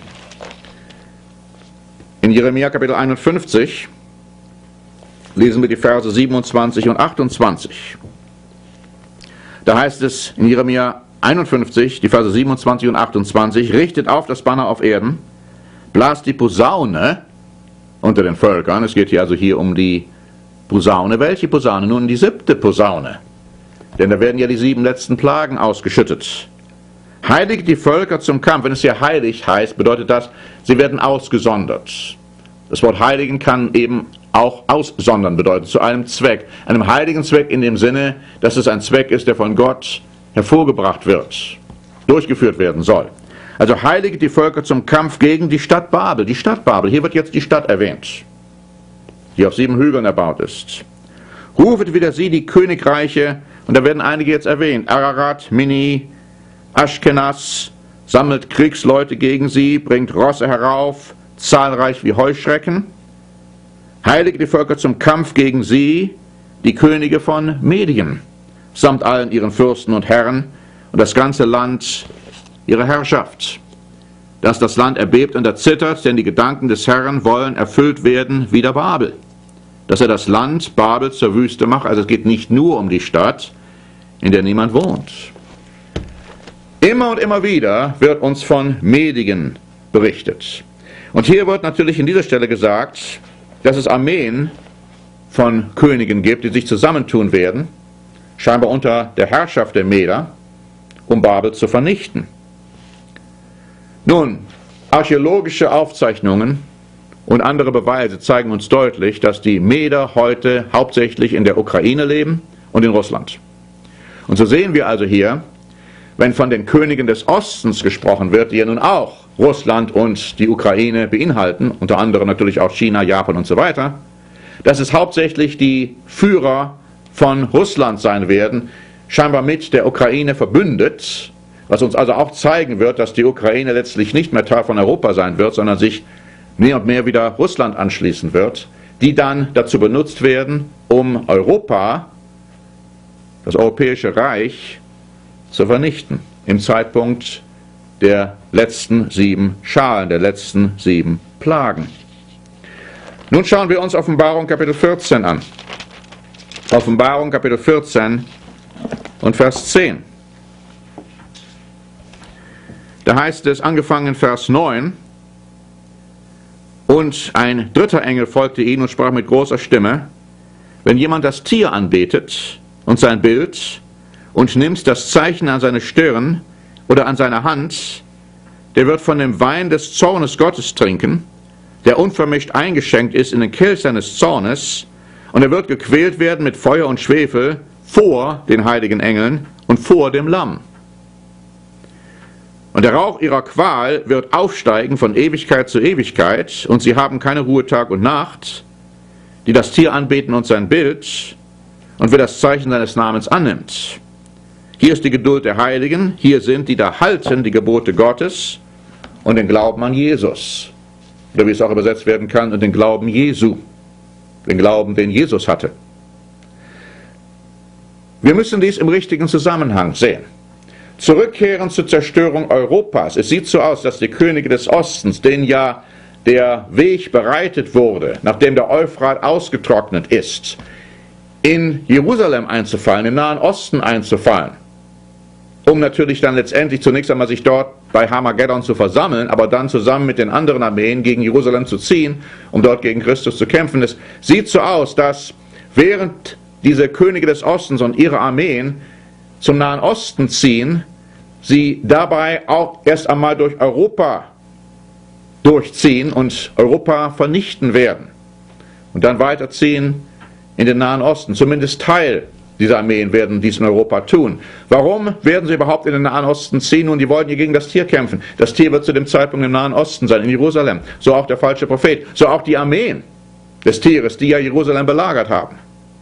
In Jeremia Kapitel einundfünfzig lesen wir die Verse siebenundzwanzig und achtundzwanzig. Da heißt es in Jeremia einundfünfzig, die Verse siebenundzwanzig und achtundzwanzig: Richtet auf das Banner auf Erden, blast die Posaune unter den Völkern. Es geht hier also hier um die Posaune. Welche Posaune? Nun die siebte Posaune. Denn da werden ja die sieben letzten Plagen ausgeschüttet. Heiligt die Völker zum Kampf. Wenn es hier heilig heißt, bedeutet das, sie werden ausgesondert. Das Wort heiligen kann eben auch aussondern bedeuten, zu einem Zweck. Einem heiligen Zweck in dem Sinne, dass es ein Zweck ist, der von Gott hervorgebracht wird, durchgeführt werden soll. Also heilige die Völker zum Kampf gegen die Stadt Babel. Die Stadt Babel, hier wird jetzt die Stadt erwähnt, die auf sieben Hügeln erbaut ist. Rufet wieder sie die Königreiche, und da werden einige jetzt erwähnt: Ararat, Mini, Aschkenaz, sammelt Kriegsleute gegen sie, bringt Rosse herauf, zahlreich wie Heuschrecken. Heilige die Völker zum Kampf gegen sie, die Könige von Medien, samt allen ihren Fürsten und Herren, und das ganze Land ihre Herrschaft. Dass das Land erbebt und erzittert, denn die Gedanken des Herrn wollen erfüllt werden wie der Babel. Dass er das Land Babel zur Wüste macht, also es geht nicht nur um die Stadt, in der niemand wohnt. Immer und immer wieder wird uns von Medien berichtet. Und hier wird natürlich in dieser Stelle gesagt, dass es Armeen von Königen gibt, die sich zusammentun werden, scheinbar unter der Herrschaft der Meder, um Babel zu vernichten. Nun, archäologische Aufzeichnungen und andere Beweise zeigen uns deutlich, dass die Meder heute hauptsächlich in der Ukraine leben und in Russland. Und so sehen wir also hier, wenn von den Königen des Ostens gesprochen wird, die ja nun auch Russland und die Ukraine beinhalten, unter anderem natürlich auch China, Japan und so weiter, dass es hauptsächlich die Führer von Russland sein werden, scheinbar mit der Ukraine verbündet, was uns also auch zeigen wird, dass die Ukraine letztlich nicht mehr Teil von Europa sein wird, sondern sich mehr und mehr wieder Russland anschließen wird, die dann dazu benutzt werden, um Europa, das Europäische Reich, zu vernichten, im Zeitpunkt der letzten sieben Schalen, der letzten sieben Plagen. Nun schauen wir uns Offenbarung Kapitel vierzehn an. Offenbarung Kapitel vierzehn und Vers zehn. Da heißt es, angefangen in Vers neun, und ein dritter Engel folgte ihm und sprach mit großer Stimme, wenn jemand das Tier anbetet und sein Bild und nimmt das Zeichen an seine Stirn oder an seine Hand, der wird von dem Wein des Zornes Gottes trinken, der unvermischt eingeschenkt ist in den Kelch seines Zornes, und er wird gequält werden mit Feuer und Schwefel vor den heiligen Engeln und vor dem Lamm. Und der Rauch ihrer Qual wird aufsteigen von Ewigkeit zu Ewigkeit, und sie haben keine Ruhe Tag und Nacht, die das Tier anbeten und sein Bild, und wer das Zeichen seines Namens annimmt. Hier ist die Geduld der Heiligen, hier sind die da halten die Gebote Gottes und den Glauben an Jesus. Oder wie es auch übersetzt werden kann, und den Glauben Jesu, den Glauben, den Jesus hatte. Wir müssen dies im richtigen Zusammenhang sehen. Zurückkehren zur Zerstörung Europas. Es sieht so aus, dass die Könige des Ostens, denen ja der Weg bereitet wurde, nachdem der Euphrat ausgetrocknet ist, in Jerusalem einzufallen, im Nahen Osten einzufallen, um natürlich dann letztendlich zunächst einmal sich dort bei Harmageddon zu versammeln, aber dann zusammen mit den anderen Armeen gegen Jerusalem zu ziehen, um dort gegen Christus zu kämpfen. Es sieht so aus, dass während diese Könige des Ostens und ihre Armeen zum Nahen Osten ziehen, sie dabei auch erst einmal durch Europa durchziehen und Europa vernichten werden und dann weiterziehen in den Nahen Osten. Zumindest Teil dieser Armeen werden dies in Europa tun. Warum werden sie überhaupt in den Nahen Osten ziehen? Nun, die wollten hier gegen das Tier kämpfen. Das Tier wird zu dem Zeitpunkt im Nahen Osten sein, in Jerusalem. So auch der falsche Prophet, so auch die Armeen des Tieres, die ja Jerusalem belagert haben.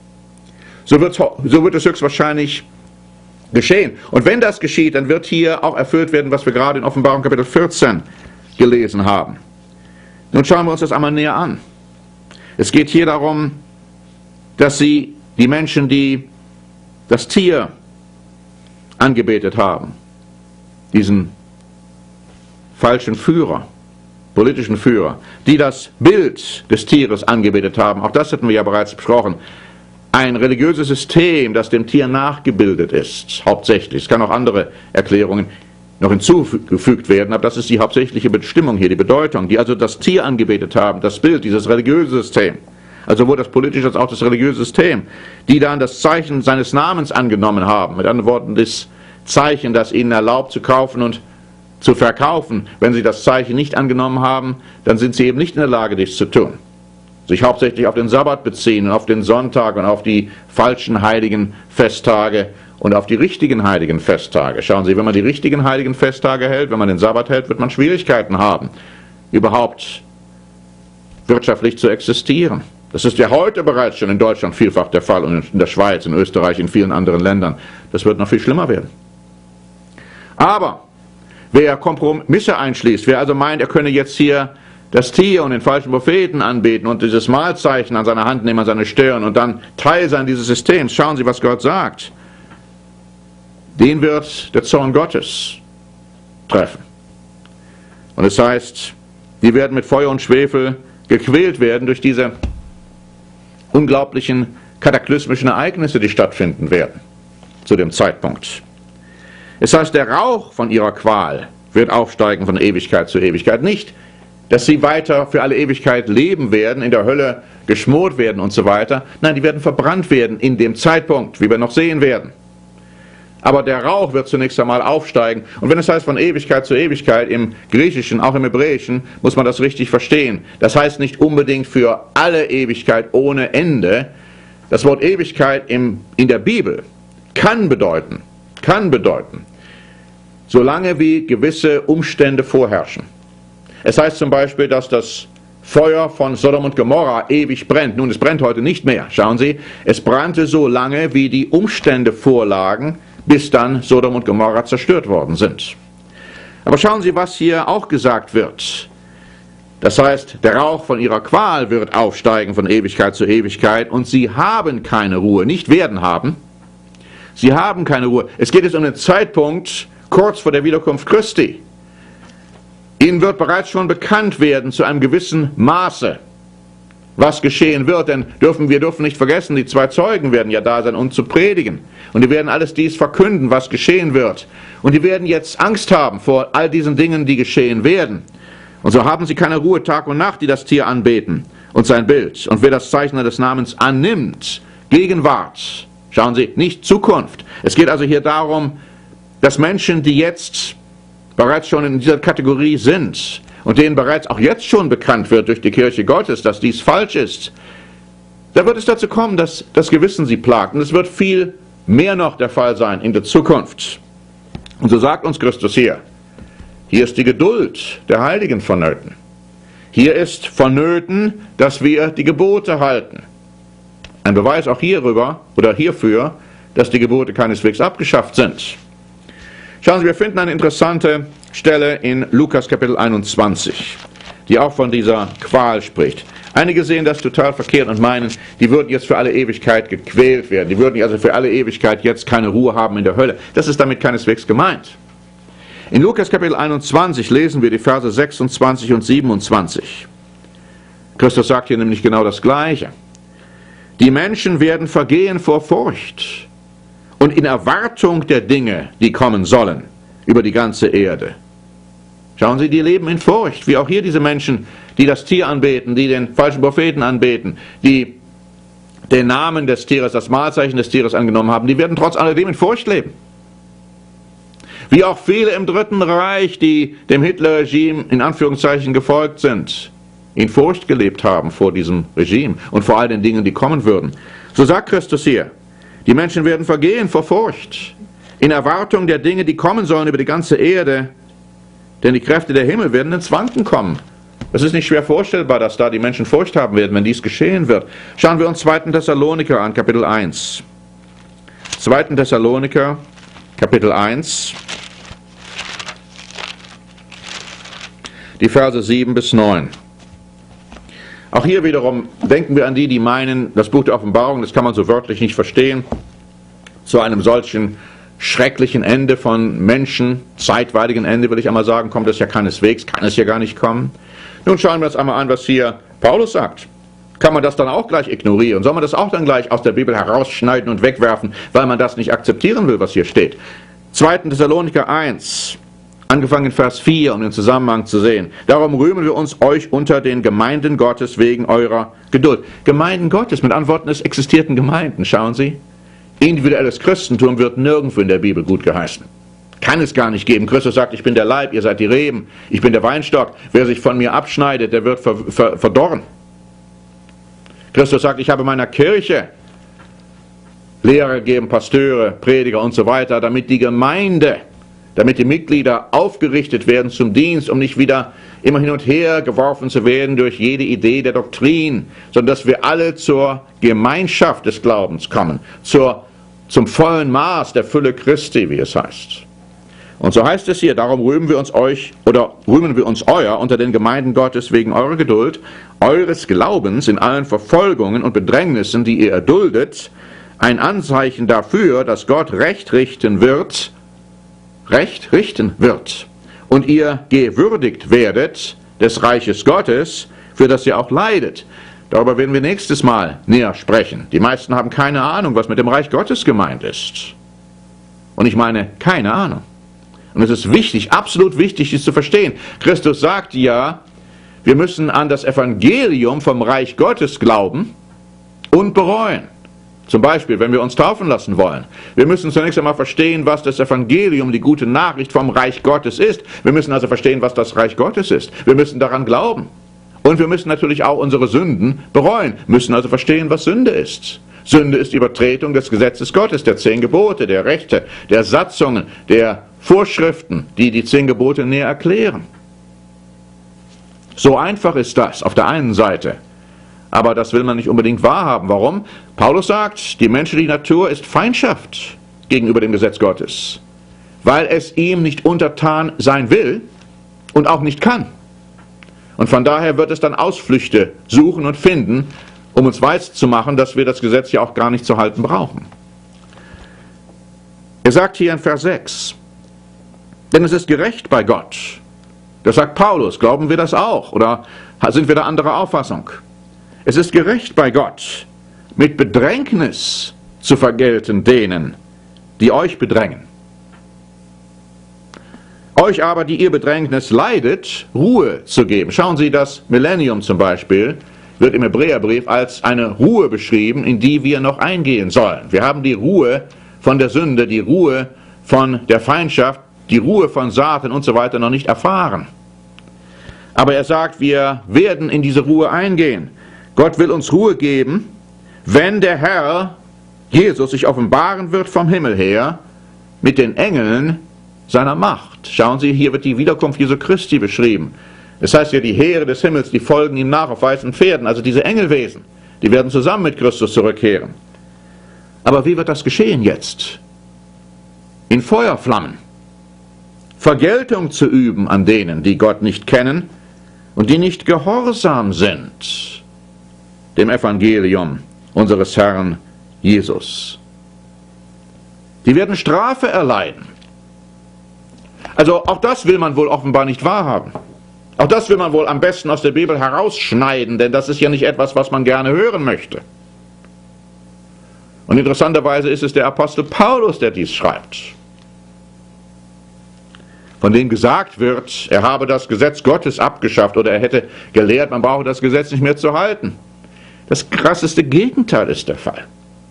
So wird, so wird es höchstwahrscheinlich geschehen. Und wenn das geschieht, dann wird hier auch erfüllt werden, was wir gerade in Offenbarung Kapitel vierzehn gelesen haben. Nun schauen wir uns das einmal näher an. Es geht hier darum, dass sie, die Menschen, die das Tier angebetet haben, diesen falschen Führer, politischen Führer, die das Bild des Tieres angebetet haben, auch das hatten wir ja bereits besprochen, ein religiöses System, das dem Tier nachgebildet ist, hauptsächlich. Es kann auch andere Erklärungen noch hinzugefügt werden, aber das ist die hauptsächliche Bestimmung hier, die Bedeutung, die also das Tier angebetet haben, das Bild, dieses religiöse System, also sowohl das politische als auch das religiöse System, die dann das Zeichen seines Namens angenommen haben, mit anderen Worten das Zeichen, das ihnen erlaubt zu kaufen und zu verkaufen. Wenn sie das Zeichen nicht angenommen haben, dann sind sie eben nicht in der Lage, dies zu tun. Sich hauptsächlich auf den Sabbat beziehen und auf den Sonntag und auf die falschen heiligen Festtage und auf die richtigen heiligen Festtage. Schauen Sie, wenn man die richtigen heiligen Festtage hält, wenn man den Sabbat hält, wird man Schwierigkeiten haben, überhaupt wirtschaftlich zu existieren. Das ist ja heute bereits schon in Deutschland vielfach der Fall und in der Schweiz, in Österreich, in vielen anderen Ländern. Das wird noch viel schlimmer werden. Aber wer Kompromisse einschließt, wer also meint, er könne jetzt hier das Tier und den falschen Propheten anbeten und dieses Mahlzeichen an seiner Hand nehmen, an seine Stirn und dann Teil sein dieses Systems. Schauen Sie, was Gott sagt. Den wird der Zorn Gottes treffen. Und es heißt, die werden mit Feuer und Schwefel gequält werden durch diese unglaublichen kataklysmischen Ereignisse, die stattfinden werden zu dem Zeitpunkt. Es heißt, der Rauch von ihrer Qual wird aufsteigen von Ewigkeit zu Ewigkeit. Nicht, dass sie weiter für alle Ewigkeit leben werden, in der Hölle geschmort werden und so weiter. Nein, die werden verbrannt werden in dem Zeitpunkt, wie wir noch sehen werden. Aber der Rauch wird zunächst einmal aufsteigen. Und wenn es heißt von Ewigkeit zu Ewigkeit, im Griechischen, auch im Hebräischen, muss man das richtig verstehen. Das heißt nicht unbedingt für alle Ewigkeit ohne Ende. Das Wort Ewigkeit im, in der Bibel kann bedeuten, kann bedeuten, solange wie gewisse Umstände vorherrschen. Es heißt zum Beispiel, dass das Feuer von Sodom und Gomorra ewig brennt. Nun, es brennt heute nicht mehr. Schauen Sie, es brannte so lange, wie die Umstände vorlagen, bis dann Sodom und Gomorra zerstört worden sind. Aber schauen Sie, was hier auch gesagt wird. Das heißt, der Rauch von ihrer Qual wird aufsteigen von Ewigkeit zu Ewigkeit und sie haben keine Ruhe, nicht werden haben. Sie haben keine Ruhe. Es geht jetzt um den Zeitpunkt kurz vor der Wiederkunft Christi. Ihnen wird bereits schon bekannt werden zu einem gewissen Maße, was geschehen wird, denn dürfen, wir dürfen nicht vergessen, die zwei Zeugen werden ja da sein, um zu predigen. Und die werden alles dies verkünden, was geschehen wird. Und die werden jetzt Angst haben vor all diesen Dingen, die geschehen werden. Und so haben sie keine Ruhe Tag und Nacht, die das Tier anbeten und sein Bild. Und wer das Zeichen des Namens annimmt, Gegenwart, schauen Sie, nicht Zukunft. Es geht also hier darum, dass Menschen, die jetzt bereits schon in dieser Kategorie sind und denen bereits auch jetzt schon bekannt wird durch die Kirche Gottes, dass dies falsch ist, da wird es dazu kommen, dass das Gewissen sie plagt. Und es wird viel mehr noch der Fall sein in der Zukunft. Und so sagt uns Christus hier, hier ist die Geduld der Heiligen vonnöten. Hier ist vonnöten, dass wir die Gebote halten. Ein Beweis auch hierüber oder hierfür, dass die Gebote keineswegs abgeschafft sind. Schauen Sie, wir finden eine interessante Stelle in Lukas Kapitel einundzwanzig, die auch von dieser Qual spricht. Einige sehen das total verkehrt und meinen, die würden jetzt für alle Ewigkeit gequält werden. Die würden also für alle Ewigkeit jetzt keine Ruhe haben in der Hölle. Das ist damit keineswegs gemeint. In Lukas Kapitel einundzwanzig lesen wir die Verse sechsundzwanzig und siebenundzwanzig. Christus sagt hier nämlich genau das Gleiche. Die Menschen werden vergehen vor Furcht und in Erwartung der Dinge, die kommen sollen, über die ganze Erde. Schauen Sie, die leben in Furcht, wie auch hier diese Menschen, die das Tier anbeten, die den falschen Propheten anbeten, die den Namen des Tieres, das Mahlzeichen des Tieres angenommen haben, die werden trotz alledem in Furcht leben. Wie auch viele im Dritten Reich, die dem Hitler-Regime in Anführungszeichen gefolgt sind, in Furcht gelebt haben vor diesem Regime und vor all den Dingen, die kommen würden. So sagt Christus hier, die Menschen werden vergehen vor Furcht, in Erwartung der Dinge, die kommen sollen über die ganze Erde, denn die Kräfte der Himmel werden ins Wanken kommen. Es ist nicht schwer vorstellbar, dass da die Menschen Furcht haben werden, wenn dies geschehen wird. Schauen wir uns zweiten Thessaloniker an, Kapitel eins. zweiten Thessaloniker, Kapitel eins, die Verse sieben bis neun. Auch hier wiederum denken wir an die, die meinen, das Buch der Offenbarung, das kann man so wörtlich nicht verstehen, zu einem solchen schrecklichen Ende von Menschen, zeitweiligen Ende, will ich einmal sagen, kommt es ja keineswegs, kann es ja gar nicht kommen. Nun schauen wir uns einmal an, was hier Paulus sagt. Kann man das dann auch gleich ignorieren? Soll man das auch dann gleich aus der Bibel herausschneiden und wegwerfen, weil man das nicht akzeptieren will, was hier steht? zweiten Thessaloniker eins, angefangen in Vers vier, um den Zusammenhang zu sehen. Darum rühmen wir uns euch unter den Gemeinden Gottes wegen eurer Geduld. Gemeinden Gottes, mit anderen Worten, es existierten Gemeinden, schauen Sie. Individuelles Christentum wird nirgendwo in der Bibel gut geheißen. Kann es gar nicht geben. Christus sagt, ich bin der Leib, ihr seid die Reben, ich bin der Weinstock. Wer sich von mir abschneidet, der wird ver ver verdorren. Christus sagt, ich habe meiner Kirche Lehrer gegeben, Pasteure, Prediger und so weiter, damit die Gemeinde, damit die Mitglieder aufgerichtet werden zum Dienst, um nicht wieder immer hin und her geworfen zu werden durch jede Idee der Doktrin, sondern dass wir alle zur Gemeinschaft des Glaubens kommen, zur, zum vollen Maß der Fülle Christi, wie es heißt. Und so heißt es hier, darum rühmen wir uns euch oder rühmen wir uns euer unter den Gemeinden Gottes wegen eurer Geduld, eures Glaubens in allen Verfolgungen und Bedrängnissen, die ihr erduldet, ein Anzeichen dafür, dass Gott Recht richten wird, Recht richten wird und ihr gewürdigt werdet des Reiches Gottes, für das ihr auch leidet. Darüber werden wir nächstes Mal näher sprechen. Die meisten haben keine Ahnung, was mit dem Reich Gottes gemeint ist. Und ich meine, keine Ahnung. Und es ist wichtig, absolut wichtig, dies zu verstehen. Christus sagt ja, wir müssen an das Evangelium vom Reich Gottes glauben und bereuen. Zum Beispiel, wenn wir uns taufen lassen wollen. Wir müssen zunächst einmal verstehen, was das Evangelium, die gute Nachricht vom Reich Gottes ist. Wir müssen also verstehen, was das Reich Gottes ist. Wir müssen daran glauben. Und wir müssen natürlich auch unsere Sünden bereuen. Müssen also verstehen, was Sünde ist. Sünde ist Übertretung des Gesetzes Gottes, der zehn Gebote, der Rechte, der Satzungen, der Vorschriften, die die zehn Gebote näher erklären. So einfach ist das auf der einen Seite. Aber das will man nicht unbedingt wahrhaben. Warum? Paulus sagt, die menschliche Natur ist Feindschaft gegenüber dem Gesetz Gottes, weil es ihm nicht untertan sein will und auch nicht kann. Und von daher wird es dann Ausflüchte suchen und finden, um uns weiszumachen, dass wir das Gesetz ja auch gar nicht zu halten brauchen. Er sagt hier in Vers sechs, denn es ist gerecht bei Gott. Das sagt Paulus. Glauben wir das auch? Oder sind wir da anderer Auffassung? Es ist gerecht bei Gott, mit Bedrängnis zu vergelten denen, die euch bedrängen. Euch aber, die ihr Bedrängnis leidet, Ruhe zu geben. Schauen Sie, das Millennium zum Beispiel wird im Hebräerbrief als eine Ruhe beschrieben, in die wir noch eingehen sollen. Wir haben die Ruhe von der Sünde, die Ruhe von der Feindschaft, die Ruhe von Satan und so weiter noch nicht erfahren. Aber er sagt, wir werden in diese Ruhe eingehen. Gott will uns Ruhe geben, wenn der Herr, Jesus, sich offenbaren wird vom Himmel her mit den Engeln seiner Macht. Schauen Sie, hier wird die Wiederkunft Jesu Christi beschrieben. Das heißt ja, die Heere des Himmels, die folgen ihm nach auf weißen Pferden, also diese Engelwesen, die werden zusammen mit Christus zurückkehren. Aber wie wird das geschehen jetzt? In Feuerflammen. Vergeltung zu üben an denen, die Gott nicht kennen und die nicht gehorsam sind dem Evangelium unseres Herrn Jesus. Die werden Strafe erleiden. Also auch das will man wohl offenbar nicht wahrhaben. Auch das will man wohl am besten aus der Bibel herausschneiden, denn das ist ja nicht etwas, was man gerne hören möchte. Und interessanterweise ist es der Apostel Paulus, der dies schreibt, von dem gesagt wird, er habe das Gesetz Gottes abgeschafft oder er hätte gelehrt, man brauche das Gesetz nicht mehr zu halten. Das krasseste Gegenteil ist der Fall.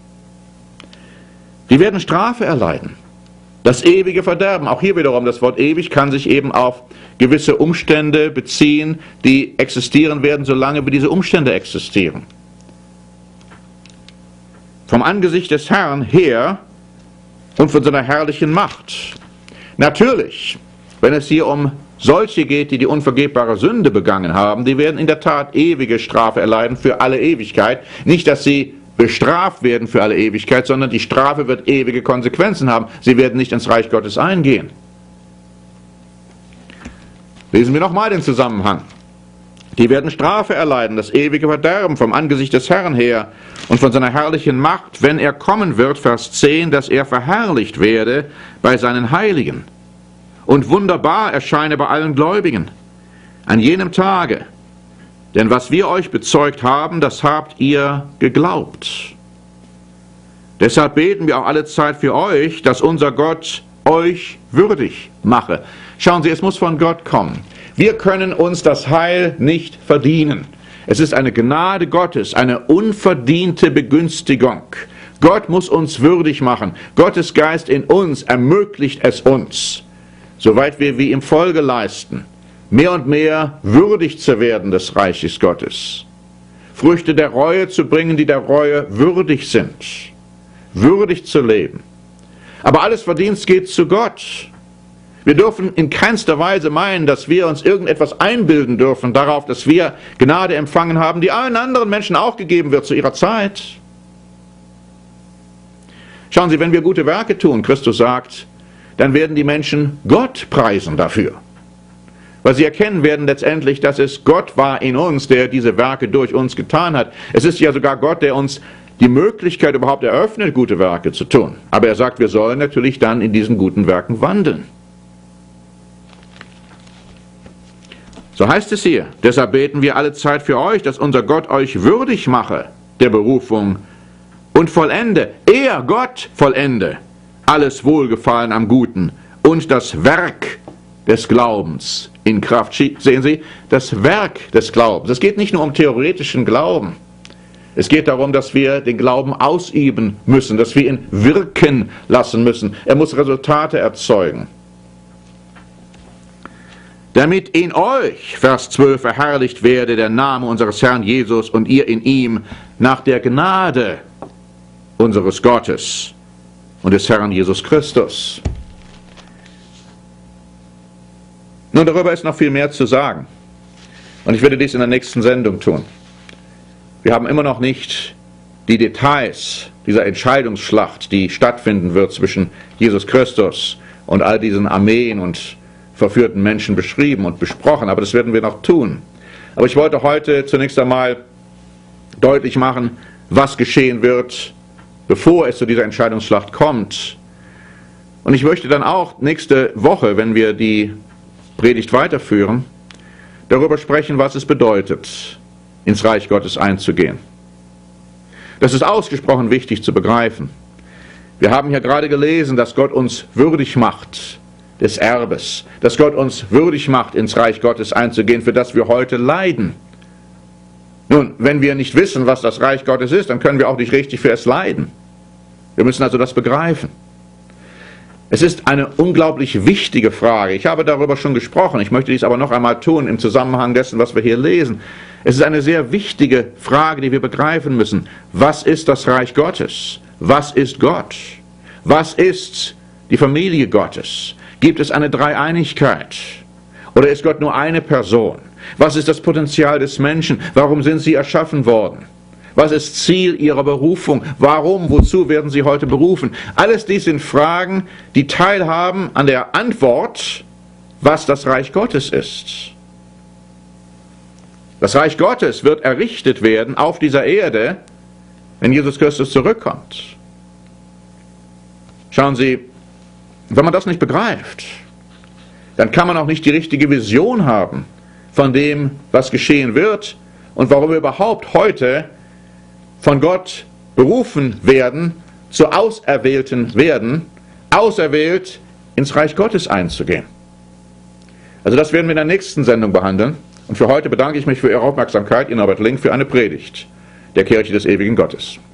Die werden Strafe erleiden. Das ewige Verderben, auch hier wiederum, das Wort ewig kann sich eben auf gewisse Umstände beziehen, die existieren werden, solange wie diese Umstände existieren. Vom Angesicht des Herrn her und von seiner herrlichen Macht. Natürlich, wenn es hier um solche geht, die die unvergebbare Sünde begangen haben, die werden in der Tat ewige Strafe erleiden für alle Ewigkeit. Nicht, dass sie bestraft werden für alle Ewigkeit, sondern die Strafe wird ewige Konsequenzen haben. Sie werden nicht ins Reich Gottes eingehen. Lesen wir nochmal den Zusammenhang. Die werden Strafe erleiden, das ewige Verderben vom Angesicht des Herrn her und von seiner herrlichen Macht, wenn er kommen wird, Vers zehn, dass er verherrlicht werde bei seinen Heiligen und wunderbar erscheine bei allen Gläubigen an jenem Tage. Denn was wir euch bezeugt haben, das habt ihr geglaubt. Deshalb beten wir auch alle Zeit für euch, dass unser Gott euch würdig mache. Schauen Sie, es muss von Gott kommen. Wir können uns das Heil nicht verdienen. Es ist eine Gnade Gottes, eine unverdiente Begünstigung. Gott muss uns würdig machen. Gottes Geist in uns ermöglicht es uns, soweit wir wie ihm Folge leisten, mehr und mehr würdig zu werden des Reiches Gottes. Früchte der Reue zu bringen, die der Reue würdig sind. Würdig zu leben. Aber alles Verdienst geht zu Gott. Wir dürfen in keinster Weise meinen, dass wir uns irgendetwas einbilden dürfen darauf, dass wir Gnade empfangen haben, die allen anderen Menschen auch gegeben wird zu ihrer Zeit. Schauen Sie, wenn wir gute Werke tun, Christus sagt, dann werden die Menschen Gott preisen dafür. Weil sie erkennen werden letztendlich, dass es Gott war in uns, der diese Werke durch uns getan hat. Es ist ja sogar Gott, der uns die Möglichkeit überhaupt eröffnet, gute Werke zu tun. Aber er sagt, wir sollen natürlich dann in diesen guten Werken wandeln. So heißt es hier, deshalb beten wir alle Zeit für euch, dass unser Gott euch würdig mache der Berufung und vollende, er, Gott, vollende alles Wohlgefallen am Guten und das Werk des Glaubens in Kraft. Sehen Sie, das Werk des Glaubens. Es geht nicht nur um theoretischen Glauben. Es geht darum, dass wir den Glauben ausüben müssen, dass wir ihn wirken lassen müssen. Er muss Resultate erzeugen. Damit in euch, Vers zwölf, verherrlicht werde der Name unseres Herrn Jesus und ihr in ihm nach der Gnade unseres Gottes und des Herrn Jesus Christus. Nun, darüber ist noch viel mehr zu sagen. Und ich werde dies in der nächsten Sendung tun. Wir haben immer noch nicht die Details dieser Entscheidungsschlacht, die stattfinden wird zwischen Jesus Christus und all diesen Armeen und verführten Menschen beschrieben und besprochen, aber das werden wir noch tun. Aber ich wollte heute zunächst einmal deutlich machen, was geschehen wird, bevor es zu dieser Entscheidungsschlacht kommt. Und ich möchte dann auch nächste Woche, wenn wir die Predigt weiterführen, darüber sprechen, was es bedeutet, ins Reich Gottes einzugehen. Das ist ausgesprochen wichtig zu begreifen. Wir haben hier gerade gelesen, dass Gott uns würdig macht des Erbes, dass Gott uns würdig macht, ins Reich Gottes einzugehen, für das wir heute leiden. Nun, wenn wir nicht wissen, was das Reich Gottes ist, dann können wir auch nicht richtig für es leiden. Wir müssen also das begreifen. Es ist eine unglaublich wichtige Frage. Ich habe darüber schon gesprochen, ich möchte dies aber noch einmal tun im Zusammenhang dessen, was wir hier lesen. Es ist eine sehr wichtige Frage, die wir begreifen müssen. Was ist das Reich Gottes? Was ist Gott? Was ist die Familie Gottes? Gibt es eine Dreieinigkeit? Oder ist Gott nur eine Person? Was ist das Potenzial des Menschen? Warum sind sie erschaffen worden? Was ist Ziel ihrer Berufung? Warum, wozu werden sie heute berufen? Alles dies sind Fragen, die teilhaben an der Antwort, was das Reich Gottes ist. Das Reich Gottes wird errichtet werden auf dieser Erde, wenn Jesus Christus zurückkommt. Schauen Sie, wenn man das nicht begreift, dann kann man auch nicht die richtige Vision haben von dem, was geschehen wird und warum wir überhaupt heute von Gott berufen werden, zu Auserwählten werden, auserwählt ins Reich Gottes einzugehen. Also das werden wir in der nächsten Sendung behandeln. Und für heute bedanke ich mich für Ihre Aufmerksamkeit, Ihnen Norbert Link, für eine Predigt der Kirche des ewigen Gottes.